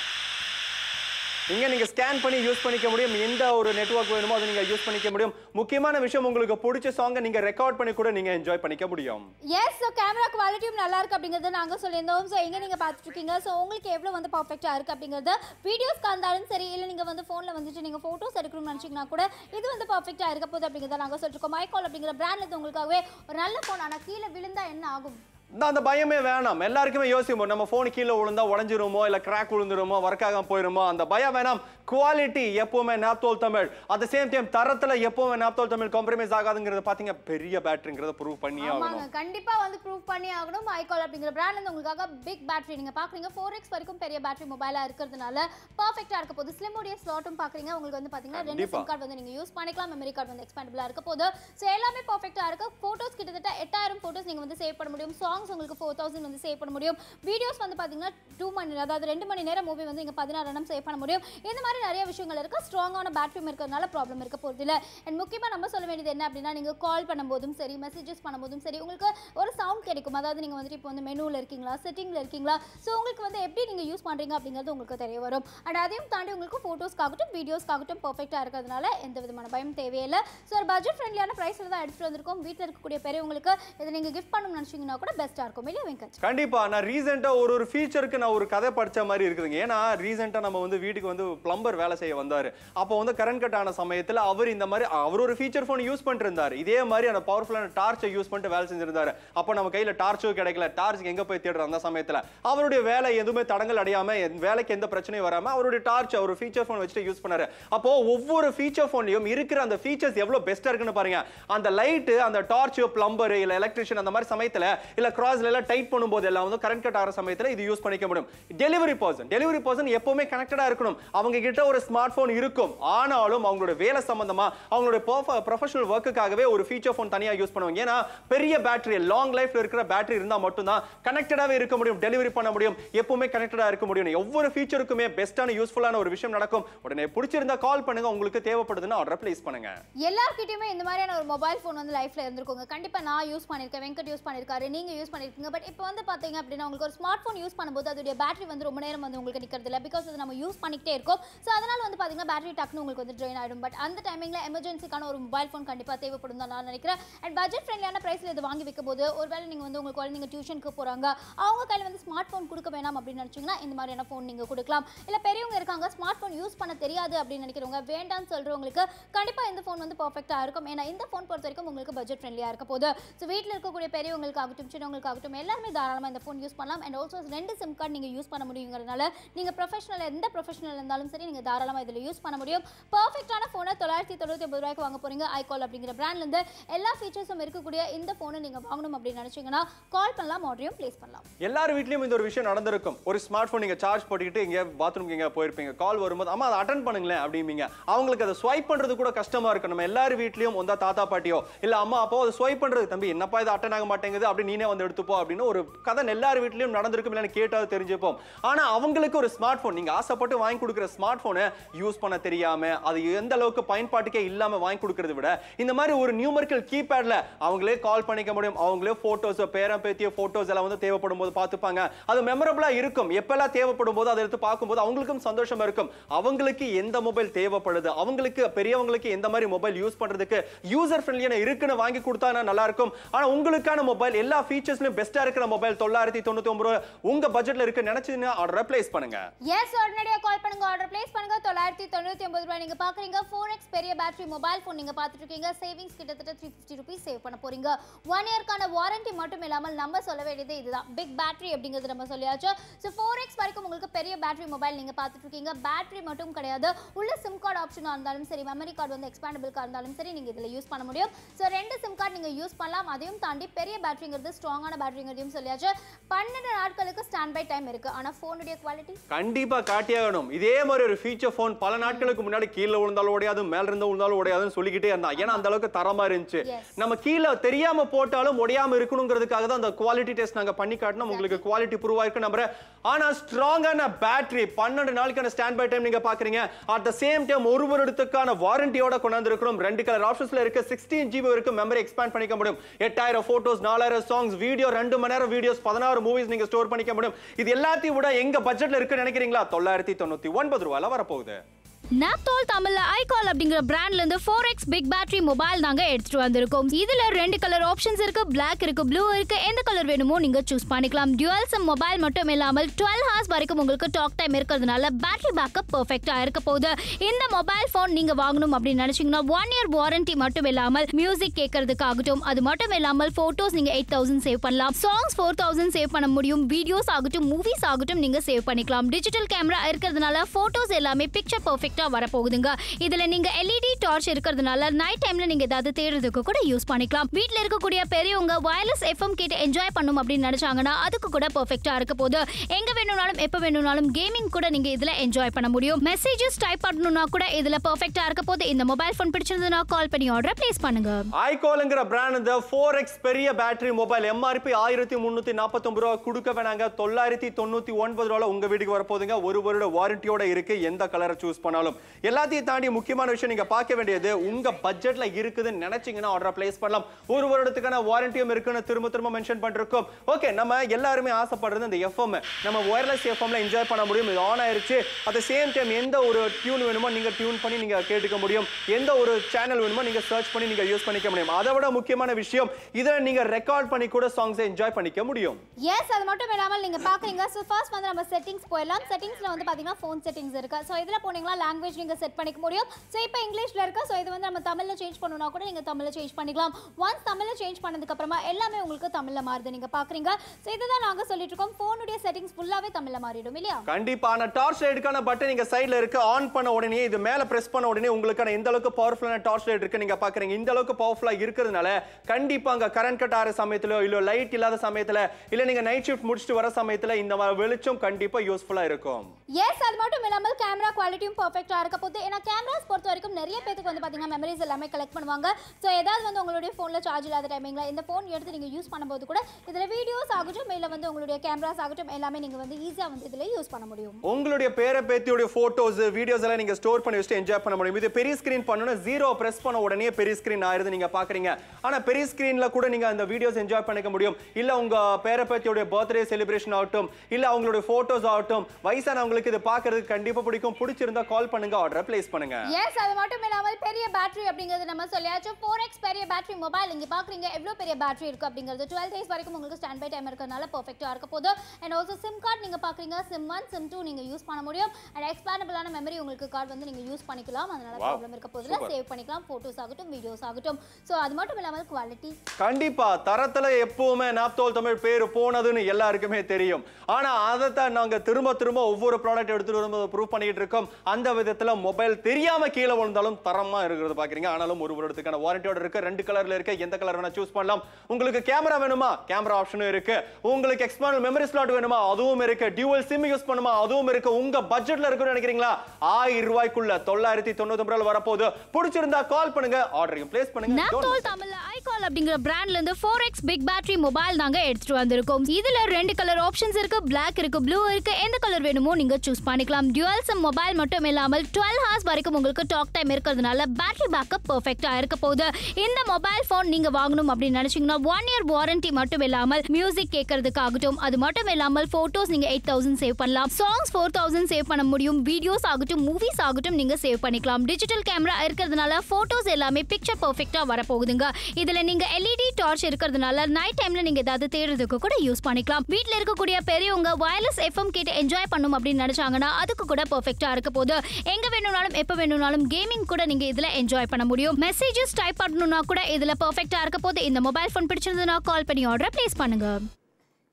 இங்க நீங்க ஸ்கேன் பண்ணி யூஸ் பண்ணிக்க முடியும். எந்த ஒரு நெட்வொர்க் வேணுமோ அதை நீங்க யூஸ் பண்ணிக்க முடியும். முக்கியமான விஷயம் உங்களுக்கு பிடிச்ச சாங்கை நீங்க ரெக்கார்ட் பண்ணி கூட நீங்க என்ஜாய் பண்ணிக்க முடியும். எஸ், சோ கேமரா குவாலிட்டியும் நல்லா இருக்கு அப்படிங்கறத நாங்க சொல்லியிருந்தோம். சோ எங்க நீங்க பார்த்துட்டு இருக்கீங்க. சோ உங்களுக்கு எவ்வளவு வந்து பர்ஃபெக்ட்டா இருக்கு அப்படிங்கறது வீடியோஸ்க்கு இருந்தாலும் சரி, இல்ல நீங்க வந்து போன்ல வந்துட்டு நீங்க போட்டோஸ் எடுக்கணும்னு நினைச்சீங்கன்னா கூட இது வந்து பர்ஃபெக்ட்டா இருக்க போகுது அப்படிங்கறத நாங்க சொல்லிருக்கோம். I Kall அப்படிங்கிற பிராண்ட்ல இருந்து உங்களுக்காகவே ஒரு நல்ல போன். ஆனா கீழே விழுந்தா என்ன ஆகும்? அந்த பயமே வேணாம். எல்லாருக்குமே யோசிப்போம், நம்ம போன் கீழே விழுந்தா உடஞ்சிருமோ இல்ல கிராக் விழுந்துருமோ ஒர்க் ஆகாம போயிருமோ. அந்த பயம் வேணாம். குவாலிட்டி எப்பவுமே Naaptol Tamil. At the same time தரத்துல எப்பவுமே நாப்தோல் தமிழ் காம்ப்ரமைஸ் ஆகாதுங்கிறது பாத்தீங்க பெரிய பேட்டரிங்கிறத ப்ரூவ் பண்ணி ஆகணும். ஆமாங்க, கண்டிப்பா வந்து ப்ரூவ் பண்ணி ஆகணும். I Kall அப்படிங்கிற பிராண்ட்ல இருந்து உங்களுக்காக பிக் பேட்டரி நீங்க பாக்குறீங்க. ஃபோர் எக்ஸ் வரைக்கும் பெரிய பேட்டரி மொபைலா இருக்கிறதுனால பர்ஃபெக்ட்டா இருக்க போகுது. ஸ்லிம் உடைய ஸ்லாட்டும் பாக்குறீங்க. உங்களுக்கு வந்து பாத்தீங்கன்னா ரெண்டு சிம் கார்டு வந்து நீங்க யூஸ் பண்ணிக்கலாம். மெமரி கார்டு வந்து எக்ஸ்பேண்டபிளா இருக்க போகுது. சோ எல்லாமே பர்ஃபெக்ட்டா இருக்கு. போட்டோஸ் கிட்டத்தட்ட எட்டாயிரம் போட்டோஸ் நீங்க வந்து சேவ் பண்ண முடியும். சாங்ஸ் உங்களுக்கு four thousand வந்து சேவ் பண்ண முடியும். வீடியோஸ் வந்து பாத்தீங்கன்னா two மணி அதாவது ரெண்டு மணி நேரம் மூவி வந்து நீங்க பதினாறு எண்ணம் சேவ் பண்ண முடியும். இந்த மாதிரி நிறைய விஷயங்கள் இருக்கு. ஸ்ட்ராங்கான பேட்டரியும் இருக்கிறதுனால ப்ராப்ளம் இருக்க போறது இல்ல. அண்ட் முக்கியமா நம்ம சொல்ல வேண்டியது என்ன அப்படின்னா, நீங்க கால் பண்ணும்போதும் சரி, மெசேஜஸ் பண்ணும்போதும் சரி, உங்களுக்கு ஒரு சவுண்ட் கிடைக்கும். அதாவது நீங்க வந்து இப்போ வந்து மெனுல இருக்கீங்களா, செட்டிங்ல இருக்கீங்களா, சோ உங்களுக்கு வந்து எப்படி நீங்க யூஸ் பண்றீங்க அப்படிங்கிறது உங்களுக்கு தெரிய வரும். அண்ட் அதையும் தாண்டி உங்களுக்கு போட்டோஸ்க்காகட்டும் வீடியோஸ்க்காகட்டும் பர்ஃபெக்ட்டா இருக்கிறதுனால எந்த விதமான பயம் தேவையில்லை. ஸோ ஒரு பட்ஜெட் ஃப்ரெண்ட்லியான பிரைஸ்ல தான் எடுத்துட்டு வந்திருக்கோம். வீட்டில் இருக்கக்கூடிய பெரியவங்களுக்கு இதை நீங்க கிஃப்ட் பண்ணணும்னு நினைச்சீங்கன்னா கூட பெஸ்ட்டா இருக்கும். இல்லையா வெங்கட்? கண்டிப்பா. நான் ரீசெண்டா ஒரு ஒரு ஃபீச்சருக்கு நான் ஒரு கதை படிச்ச மாதிரி இருக்குதுங்க. ஏன்னா ரீசெண்டா நம்ம வந்து வீட்டுக்கு வந்து பிளம்பர் வேலை செய்ய வந்தாரு. அப்போ வந்து கரண்ட் கட் ஆன சமயத்துல அவர் இந்த மாதிரி அவர் ஒரு ஃபீச்சர் போன் யூஸ் பண்ணிட்டு இருந்தாரு. இதே மாதிரி அந்த பவர்ஃபுல்லான டார்ச்சை யூஸ் பண்ணிட்டு வேலை செஞ்சிருந்தாரு. அப்போ நம்ம கையில டார்ச்சும் கிடைக்கல. டார்ச் எங்க போய் தேடுற அந்த சமயத்துல அவருடைய வேலை எதுவுமே தடங்கள் அடையாம, வேலைக்கு எந்த பிரச்சனையும் வராம அவருடைய டார்ச் ஒரு ஃபீச்சர் போன் வச்சுட்டு யூஸ் பண்ணாரு. அப்போ ஒவ்வொரு ஃபீச்சர் போன்லயும் இருக்கிற அந்த ஃபீச்சர்ஸ் எவ்வளவு பெஸ்டா இருக்குன்னு பாருங்க. அந்த லைட், அந்த டார்ச், பிளம்பர் இல்ல எலக்ட்ரிஷியன் அந்த மாதிரி சமயத்துல இல்ல கிராஸ்ல எல்லாம் டைட் பண்ணும்போது எல்லாம் வந்து கரண்ட் கட் ஆகிற சமயத்துல இது யூஸ் பண்ணிக்க முடியும். டெலிவரி பர்சன் டெலிவரி பர்சன் எப்பவுமே கனெக்டடா இருக்கணும். அவங்க கிட்ட ஒரு ஸ்மார்ட் போன் இருக்கும். ஆனாலும் அவங்களோட வேலை சம்பந்தமா அவங்களோட ப்ரொஃபஷனல் ஒர்க்குக்காகவே ஒரு ஃபீச்சர் போன் தனியா யூஸ் பண்ணுவாங்க. ஏன்னா பெரிய பேட்டரி, லாங் லைஃப்ல இருக்கிற பேட்டரி இருந்தா மட்டும் தான் கனெக்டடாவே இருக்க முடியும், டெலிவரி பண்ண முடியும், எப்பவுமே கனெக்டடா இருக்க முடியும். ஒவ்வொரு ஃபீச்சருக்குமே பெஸ்டான யூஸ்ஃபுல்லான ஒரு விஷயம் நடக்கும். உடனே பிடிச்சிருந்தா கால் பண்ணுங்க. உங்களுக்கு தேவைப்படுதுன்னா ஆர்டர் பிளேஸ் பண்ணுங்க. எல்லார்கிட்டயுமே இந்த மாதிரியான ஒரு மொபைல் போன் வந்து லைஃப்ல இருந்திருக்குங்க. கண்டிப்பா நான் யூஸ் பண்ணிருக்கேன், வெங்கட் யூஸ் பண்ணிருக்காரு, நீங்க யூஸ் பண்ணிருக்கீங்க. பட் இப்போ வந்து பாத்தீங்க அப்படின்னா உங்களுக்கு ஒரு ஸ்மார்ட் போன் யூஸ் பண்ணும்போது அதோட பேட்டரி வந்து ரொம்ப நேரம் வந்து உங்களுக்கு நிக்கிறது இல்ல. பிகாஸ் அது நம்ம யூஸ் பண்ணிக்கிட்டே இருக்கோம். ஸோ அதனால வந்து பாத்தீங்கன்னா பேட்டரி டக்குனு உங்களுக்கு வந்து ட்ரெயின் ஆயிடும். பட் அந்த டைமிங்ல எமர்ஜென்சிக்கான ஒரு மொபைல் போன் கண்டிப்பா தேவைப்படும் தான் நான் நினைக்கிறேன். அண்ட் பட்ஜெட் ஃப்ரெண்ட்லியான பிரைஸ்ல இது வாங்கி வைக்கும் போது ஒருவேளை நீங்க வந்து உங்களுக்கு குழந்தைங்க டியூஷனுக்கு போறாங்க, அவங்க கையில வந்து ஸ்மார்ட் போன் கொடுக்க வேணாம் அப்படின்னு நினைச்சீங்கன்னா இந்த மாதிரியான போன் நீங்க கொடுக்கலாம். இல்ல பெரியவங்க இருக்காங்க ஸ்மார்ட் போன் யூஸ் பண்ண தெரியாது அப்படின்னு நினைக்கிறவங்க, வேண்டாம்னு சொல்றவங்களுக்கு கண்டிப்பா இந்த போன் வந்து பர்ஃபெக்ட்டா இருக்கும். ஏன்னா இந்த போன் பொறுத்த வரைக்கும் உங்களுக்கு பட்ஜெட் ஃப்ரெண்ட்லியா இருக்க போகுது. ஸோ வீட்டில் இருக்கக்கூடிய பெரியவங்களுக்காகட்டும் சின்னவங்களுக்காகட்டும் எல்லாருமே தாராளமாக இந்த போன் யூஸ் பண்ணலாம். அண்ட் ஆல்சோ ரெண்டு சிம் கார்டு நீங்க யூஸ் பண்ண முடியுங்கிறதுனால நீங்க ப்ரொஃபஷனல் எந்த ப்ரொஃபஷனல் இருந்தாலும் சரி நீங்க தாராளமாக இதில் யூஸ் பண்ண முடியும். பர்ஃபெக்டான போனை தொள்ளாயிரத்தி தொண்ணூத்தி ஒன்பது ரூபாய்க்கு வாங்க போறீங்க. I Kall அப்படிங்கிற பிராண்ட்ல இருந்து எல்லா ஃபீச்சர்ஸும் இருக்கக்கூடிய இந்த போனை நீங்க வாங்கணும் அப்படின்னு நினைச்சீங்கன்னா கால் பண்ணலாம், ஆர்டரையும் பிளேஸ் பண்ணலாம். எல்லார் வீட்லயும் இந்த ஒரு விஷயம் நடந்திருக்கும். ஒரு ஸ்மார்ட் போன் நீங்க சார்ஜ் போட்டுக்கிட்டு இங்க பாத்ரூம்க்கு எங்க போயிருப்பீங்க. கால் வரும்போது அம்மா அதை அட்டென்ட் பண்ணுங்களேன் அப்படிம்பீங்க. அவங்களுக்கு அதை ஸ்வைப் பண்றது கூட கஷ்டமா இருக்கும். நம்ம எல்லார் வீட்லயும் வந்தா தாத்தா பாட்டியோ இல்ல அம்மா அப்போ அதை ஸ்வைப் பண்றது, தம்பி என்னப்பா இது அட்டன் ஆக மாட்டேங்குது அப்படி நீனே வந்து எடுத்துப்போ அப்படின்னு ஒரு கதை எல்லார் வீட்லயும் நடந்திருக்கும். இல்லைன்னு கேட்டாவது தெரிஞ்சுப்போம். ஆனா அவங்களுக்கு ஒரு ஸ்மார்ட் போன் நீங்க ஆசைப்பட்டு வாங்கி கொடுக்குற ஸ்மார்ட் போனை யூஸ் பண்ண தெரியாம, அது எந்த அளவுக்கு பயன்பாட்டுக்கே இல்லாம வாங்கி கொடுக்கறத விட இந்த மாதிரி ஒரு நியூமரிக்கல் கீபேட்ல அவங்களே கால் பண்ணிக்க முடியும். அவங்களே போட்டோஸ், பேரம் பேத்திய போட்டோஸ் எல்லாம் வந்து தேவைப்படும் போது பார்த்துப்பாங்க. அது மெமரபிளா இருக்கும். எப்பெல்லாம் தேவைப்படும் போது அதை எடுத்து பார்க்கும்போது அவங்களுக்கும் சந்தோஷமா இருக்கும். அவங்களுக்கு எந்த மொபைல் தேவைப்படுது, அவங்களுக்கு பெரியவங்களுக்கு எந்த மாதிரி மொபைல் யூஸ் பண்றதுக்கு யூசர் ஃப்ரெண்ட்லியான இருக்குன்னு வாங்கி கொடுத்தா நல்லா இருக்கும். ஆனா உங்களுக்கான மொபைல் எல்லா ஃபீச்சர்ஸ்லயும் பெஸ்டா இருக்கிற மொபைல் தொள்ளாயிரத்தி தொண்ணூத்தி ஒன்பது ரூபாய் உங்க பட்ஜெட்ல இருக்கு நினைச்சீங்கன்னா ஆர்டர் பிளேஸ் பண்ணுங்க. எஸ், உடனடியா கால் பண்ணுங்க, ஆர்டர் பிளேஸ் பண்ணுங்க. தொள்ளாயிரத்தி தொண்ணூத்தி ஒன்பது ரூபாய் நீங்க பாக்குறீங்க. ஃபோர் எக்ஸ் பெரிய பேட்டரி மொபைல் போன் நீங்க பாத்துட்டு இருக்கீங்க. சேவிங்ஸ் கிட்டத்தட்ட த்ரீ ஃபிஃப்டி ருபீஸ் சேவ் பண்ண போறீங்க. ஒன் இயர்க்கான வாரண்டி மட்டும் இல்லாமல் நம்ம சொல்ல வேண்டியது இதுதான், பிக் பேட்டரி அப்படிங்கிறது நம்ம சொல்லியாச்சு. ஸோ ஃபோர் எக்ஸ் வரைக்கும் உங்களுக்கு பெரிய பேட்டரி மொபைல் நீங்க பாத்துட்டு இருக்கீங்க. பேட்டரி மட்டும் கிடையாது, உள்ள சிம் கார்டு ஆப்ஷனா இருந்தாலும் சரி, மெமரி கார்டு வந்து எக்ஸ்பேண்டபிள் கார்டு இருந்தாலும் சரி நீங்க இதுல யூஸ் பண்ண முடியும். ஸோ ரெண்டு சிம் கார்டு நீங்க யூஸ் பண்ணலாம். அதையும் தாண்டி பெரிய பேட்டரிங்கிறது ஸ்ட்ராங்கான ஸ்ட்ராங்கான பேட்டரிங்கிறதையும் சொல்லியாச்சு. பன்னெண்டு நாட்களுக்கு ஸ்டாண்ட் பை டைம் இருக்கு. ஆனா ஃபோனுடைய குவாலிட்டி கண்டிப்பா காட்டியாகணும். இதே மாதிரி ஒரு ஃபீச்சர் ஃபோன் பல நாட்களுக்கு முன்னாடி கீழே விழுந்தாலும் உடையாது, மேல இருந்து விழுந்தாலும் உடையாதுன்னு சொல்லிக்கிட்டே இருந்தான். ஏன்னா அந்த அளவுக்கு தரமா இருந்துச்சு. நம்ம கீழே தெரியாம போட்டாலும் உடையாம இருக்கணுங்கிறதுக்காக தான் அந்த குவாலிட்டி டெஸ்ட் நாங்க பண்ணி காட்டினோம். உங்களுக்கு குவாலிட்டி ப்ரூவ் ஆயிருக்கு நம்புறேன். ஆனா ஸ்ட்ராங்கான பேட்டரி பன்னெண்டு நாளுக்கான ஸ்டாண்ட் பை டைம் நீங்க பாக்குறீங்க. அட் த சேம் டைம் ஒரு வருடத்துக்கான வாரண்டியோட கொண்டு வந்திருக்கிறோம். ரெண்டு கலர் ஆப்ஷன்ஸ்ல இருக்கு. சிக்ஸ்டீன் ஜிபி வரைக்கும் மெமரி எக்ஸ்பேண்ட் பண்ணிக்க முடியும். எட்டாயிரம் போட்டோஸ், நாலாயிரம் சாங்ஸ், வீடியோ, ரெண்டு மணி நேரம் வீடியோஸ், பதினாறு மூவிஸ் நீங்க ஸ்டோர் பண்ணிக்க முடியும். இது எல்லாத்தையும் விட எங்க பட்ஜெட்ல இருக்குன்னு நினைக்கிறீங்களா? தொள்ளாயிரத்தி தொண்ணூத்தி ஒன்பது ரூபாயில வரப்போகுது. நாப்தோல் தமிழ்ல ஐ கால் அப்படிங்கிற பிராண்ட்ல இருந்து four x big battery mobile நாங்க எடுத்துட்டு வந்திருக்கோம். இதுல ரெண்டு கலர் ஆப்ஷன்ஸ் இருக்கு. Black இருக்கு, ப்ளூ இருக்கு. எந்த கலர் வேணுமோ நீங்க சூஸ் பண்ணிக்கலாம். டியூவல் சிம் மொபைல் மட்டும் இல்லாமல் டுவெல் ஹவர்ஸ் வரைக்கும் உங்களுக்கு டாக் டைம் இருக்கிறதுனால பேட்டரி பேக்கப் பெர்ஃபெக்ட்டா இருக்க போகுது. இந்த மொபைல் போன் நீங்க வாங்கணும் அப்படின்னு நினைச்சீங்கன்னா ஒன் இயர் வாரண்டி மட்டும் இல்லாமல் மியூசிக் கேட்கறதுக்கு ஆகட்டும், அது மட்டும் இல்லாமல் போட்டோஸ் நீங்க எயிட் தௌசண்ட் சேவ் பண்ணலாம், சாங்ஸ் ஃபோர் தௌசண்ட் சேவ் பண்ண முடியும், வீடியோஸ் ஆகட்டும், மூவிஸ் ஆகட்டும் நீங்க சேவ் பண்ணிக்கலாம். டிஜிட்டல் கேமரா இருக்கிறதுனால போட்டோஸ் எல்லாமே பிக்சர் பெர்ஃபெக்ட் வர போகுதுங்க. இதுல நீங்க எல்இடி டார்ச் இருக்கிறதுனால நைட் டைம்ல நீங்க ஏதாவது தேடுறதுக்கு கூட யூஸ் பண்ணிக்கலாம். வீட்ல இருக்கக்கூடிய பெரியவங்க வயர்லெஸ் எஃப்எம் கேட்டு என்ஜாய் பண்ணணும் அப்படின்னு நினைச்சாங்கன்னா அதுக்கு கூட பெர்ஃபெக்ட்டா இருக்க போகுது. எங்க வேணும்னாலும் எப்ப வேணும்னாலும் கேமிங் கூட நீங்க இதுல என்ஜாய் பண்ண முடியும். மெசேஜஸ் டைப் பண்ணனும்னா கூட இதுல பெர்ஃபெக்ட்டா இருக்க போகுது. இந்த மொபைல் போன் பிடிச்சிருந்தா கால் பண்ணி ஆர்டர் பிளேஸ் பண்ணுங்க. ஐ கால்ங்கற பிராண்ட் இந்த ஃபோர் எக்ஸ் பெரிய பேட்டரி மொபைல் எம்ஆர்பி ஆயிரத்தி முன்னூத்தி நாற்பத்தி ஒன்பது ரூபாய் கொடுக்க வேணாங்க. தொள்ளாயிரத்தி தொண்ணூத்தி ஒன்பது ரூபாயில உங்க வீட்டுக்கு வர போகுதுங்க. ஒரு வருட வாரண்டியோட இருக்கு. எந்த கலரை சூஸ் பண்ணாலும். எல்லாத்தையும் தாண்டி முக்கியமான விஷயம் நீங்க பார்க்க வேண்டியது உங்க பட்ஜெட்ல இருக்குதுன்னு நினைச்சீங்கன்னா ஆர்டர் பிளேஸ் பண்ணலாம். ஒரு வருடத்துக்கான வாரண்டியும் இருக்குன்னு திரும்ப திரும்ப மென்ஷன் பண்ணிருக்கோம். ஓகே, நம்ம எல்லாருமே ஆசைப்படுறது இந்த எஃப்எம் நம்ம வயர்லெஸ் எஃப்எம்ல என்ஜாய் பண்ண முடியும். இது ஆன் ஆயிருச்சு. அட் தி சேம் டைம் எந்த ஒரு டியூன் வேணுமோ நீங்க டியூன் பண்ணி நீங்க கேட்டுக்க முடியும். எந்த ஒரு சேனல் வேணுமோ நீங்க சர்ச் பண்ணி நீங்க யூஸ் பண்ணிக்க முடியும். அதை விட முக்கியமான விஷயம் இதை நீங்க ரெக்கார்ட் பண்ணி கூட சாங்ஸ் என்ஜாய் பண்ணிக்க முடியும். எஸ், அது மட்டும் இல்லாமல் நீங்க பாக்குறீங்க. சோ ஃபர்ஸ்ட் வந்து நம்ம செட்டிங்ஸ் போயிடலாம். செட்டிங்ஸ்ல வந்து பாத்தீங்கன்னா ஃபோன் செட்டிங்ஸ் இருக்கு. சோ இதுல போனீங்கன்னா லாங்குவேஜ் நீங்க செட் பண்ணிக்க முடியும். சோ இப்போ இங்கிலீஷ்ல இருக்கு. சோ இது வந்து நம்ம தமிழ்ல சேஞ்ச் பண்ணனும்னா கூட நீங்க தமிழ்ல சேஞ்ச் பண்ணிக்கலாம். ஒன்ஸ் தமிழ்ல சேஞ்ச் பண்ணதுக்கு அப்புறமா எல்லாமே உங்களுக்கு தமிழ்ல மாறுது நீங்க பாக்குறீங்க. சோ இதுதான் நாங்க சொல்லிட்டு இருக்கோம். ஃபோனுடைய செட்டிங்ஸ் ஃபுல்லாவே தமிழ்ல மாறிடும் இல்லையா? கண்டிப்பா. ஆனா டார்ச் லைட்டுக்கான பட்டன் நீங்க சைடுல இருக்கு. ஆன் பண்ண உடனே இது மேல பிரஸ் பண்ண உடனே உங்களுக்கு எந்த அளவுக்கு பவர்ஃபுல்லான டார்ச் லைட் இருக்கு நீங்க பாக்குறீங்க. இந்த அளவுக்கு பவர்ஃபுல்லா இருக்கிறதுனால கண்டிப்பா அங்க கரண்ட் கட் ஆற சமயத்துல இல்ல லைட் இல்லாத சமயத்துல இல்ல நீங்க நைட் ஷிஃப்ட் முடிச்சிட்டு வர சமயத்துல இந்த வெளிச்சம் கண்டிப்பா யூஸ்ஃபுல்லா இருக்கும். எஸ், அது மட்டும் இல்லாமல் கேமரா குவாலிட்டியும் பெர்ஃபெக்ட்டா இருக்க போகுது. ஏன்னா கேமராஸ் பொறுத்த வரைக்கும் நிறைய பேருக்கு வந்து பாத்தீங்கன்னா மெமரிஸ் எல்லாமே கலெக்ட் பண்ணுவாங்க. சோ ஏதாவது வந்து உங்களுடைய போன்ல சார்ஜ் இல்லாத டைமிங்ல இந்த போன் எடுத்து நீங்க யூஸ் பண்ணும்போது கூட இதுல வீடியோஸ் ஆகட்டும் இல்ல வந்து உங்களுடைய கேமராஸ் ஆகட்டும் எல்லாமே நீங்க வந்து ஈஸியா வந்து இதுல யூஸ் பண்ண முடியும். உங்களுடைய பேர பேத்தியோட போட்டோஸ் வீடியோஸ் எல்லாம் நீங்க ஸ்டோர் பண்ணி வச்சுட்டு என்ஜாய் பண்ண முடியும். இது பெரிய ஸ்கிரீன் பண்ணனும். ஜீரோ பிரஸ் பண்ண உடனே பெரிய ஸ்கிரீன் ஆயிருது நீங்க பாக்குறீங்க. ஆனா பெரிய ஸ்கிரீன்ல கூட நீங்க அந்த வீடியோஸ் என்ஜாய் பண்ணிக்க முடியும். இல்ல உங்க பேர பேத்தியோட பர்த்டே செலிப்ரேஷன் ஆகட்டும் இல்ல அவங்களுடைய போட்டோஸ் ஆகட்டும் வயசானவங்களுக்கு இது பாக்குறதுக்கு கண்டிப்பா பிடிக்கும். பிடிச்சிருந்தா கால் பண்ணுங்க, ஆர்டர் பிளேஸ் பண்ணுங்க. எஸ், அது மட்டும் இல்லாமல் பெரிய பேட்டரி அப்படிங்கிறது நம்ம சொல்லியாச்சு. ஃபோர் எக்ஸ் பெரிய பேட்டரி மொபைல் இங்க பாக்குறீங்க எவ்வளவு பெரிய பேட்டரி இருக்கு அப்படிங்கிறது. டுவெல் டேஸ் வரைக்கும் உங்களுக்கு ஸ்டாண்ட் பை டைம் இருக்கறனால பெர்ஃபெக்ட்டா இருக்க போகுது. அண்ட் ஆல்சோ சிம் கார்டு நீங்க பாக்குறீங்க சிம் ஒன் சிம் டூ நீங்க யூஸ் பண்ண முடியும். அண்ட் எக்ஸ்பாண்டபிளான மெமரி உங்களுக்கு கார்டு வந்து நீங்க யூஸ் பண்ணிக்கலாம். அதனால ப்ராப்ளம் இருக்க போகுதுல சேவ் பண்ணிக்கலாம். போட்டோஸ் ஆகட்டும் வீடியோஸ் ஆகட்டும். சோ அது மட்டும் இல்லாமல் குவாலிட்டி கண்டிப்பா தரத்துல எப்பவுமே நாப்தோல் தமிழ் பேர் போனதுன்னு எல்லாருக்குமே தெரியும். ஆனா அதை தான் நாங்க திரும்ப திரும்ப ஒவ்வொரு ப்ராடக்ட் எடுத்துட்டு வரும்போது ப்ரூவ் பண்ணிட்டு இருக்கோம். அந்த விதத்துல மொபைல் தெரியாம கீழே விழுந்தாலும் தரமா இருக்கிறது பாக்குறீங்க. ஆனாலும் ஒரு வருடத்துக்கான வாரண்டியோட இருக்கு. ரெண்டு கலர்ல இருக்கு. எந்த கலர் வேணா சூஸ் பண்ணலாம். உங்களுக்கு கேமரா வேணுமா கேமரா ஆப்ஷனும் இருக்கு. உங்களுக்கு எக்ஸ்பாண்டபிள் மெமரி ஸ்லாட் வேணுமா அதுவும் இருக்கு. டியூவல் சிம் யூஸ் பண்ணுமா அதுவும் இருக்கு. உங்க பட்ஜெட்ல இருக்குன்னு நினைக்கிறீங்களா ஆயிரம் ரூபாய்க்குள்ள தொள்ளாயிரத்தி தொண்ணூத்தி ஒன்பது ரூபாய் வரப்போகுது. பிடிச்சிருந்தா கால் பண்ணுங்க, ஆர்டரையும் பிளேஸ் பண்ணுங்க. நாப்தோல் தமிழ்ல ஐ கால் அப்படிங்கிற பிராண்ட்ல இருந்து four x big battery mobile நாங்க எடுத்துட்டு வந்திருக்கோம். இதுல ரெண்டு கலர் ஆப்ஷன்ஸ் இருக்கு. Black இருக்கு, ப்ளூ இருக்கு. எந்த கலர் வேணுமோ நீங்க சூஸ் பண்ணிக்கலாம். டியூவல் சிம் மொபைல் மட்டும் இல்லாமல் டுவெல் ஹவர்ஸ் வரைக்கும் உங்களுக்கு டாக் டைம் இருக்கிறதுனால பேட்டரி பேக்கப் பெர்ஃபெக்ட்டா இருக்க போகுது. இந்த மொபைல் போன் நீங்க வாங்கணும் அப்படின்னு நினைச்சீங்கன்னா ஒன் இயர் வாரண்டி மட்டும் இல்லாமல் மியூசிக் கேட்கறதுக்கு ஆகட்டும், அது மட்டும் இல்லாமல் போட்டோஸ் நீங்க எயிட் தௌசண்ட் சேவ் பண்ணலாம், சாங்ஸ் ஃபோர் தௌசண்ட் சேவ் பண்ண முடியும், வீடியோஸ் ஆகட்டும் மூவிஸ் ஆகட்டும் நீங்க சேவ் பண்ணிக்கலாம். டிஜிட்டல் கேமரா இருக்கிறதுனால போட்டோஸ் எல்லாமே பிக்சர் பெர்ஃபெக்ட்டா வர போகுதுங்க. இதுல நீங்க எல்இடி டார்ச் இருக்கிறதுனால நைட் டைம்ல நீங்க ஏதாவது தேடுறதுக்கு கூட யூஸ் பண்ணிக்கலாம். வீட்ல இருக்கக்கூடிய பெரியவங்க வயர்லெஸ் எஃப்எம் கேட்டு என்ஜாய் பண்ணணும் அப்படின்னு நினைச்சாங்கன்னா அதுக்கு கூட பெர்ஃபெக்ட்டா இருக்க போகுது. எங்க வேணும்னாலும் எப்ப வேணும்னாலும் கேமிங் கூட நீங்க இதுல என்ஜாய் பண்ண முடியும். மெசேஜஸ் டைப் பண்ணனும்னா கூட இதுல பெர்ஃபெக்ட்டா இருக்க போகுது. இந்த மொபைல் போன் பிடிச்சிருந்தா கால் பண்ணி ஆர்டர் பிளேஸ் பண்ணுங்க.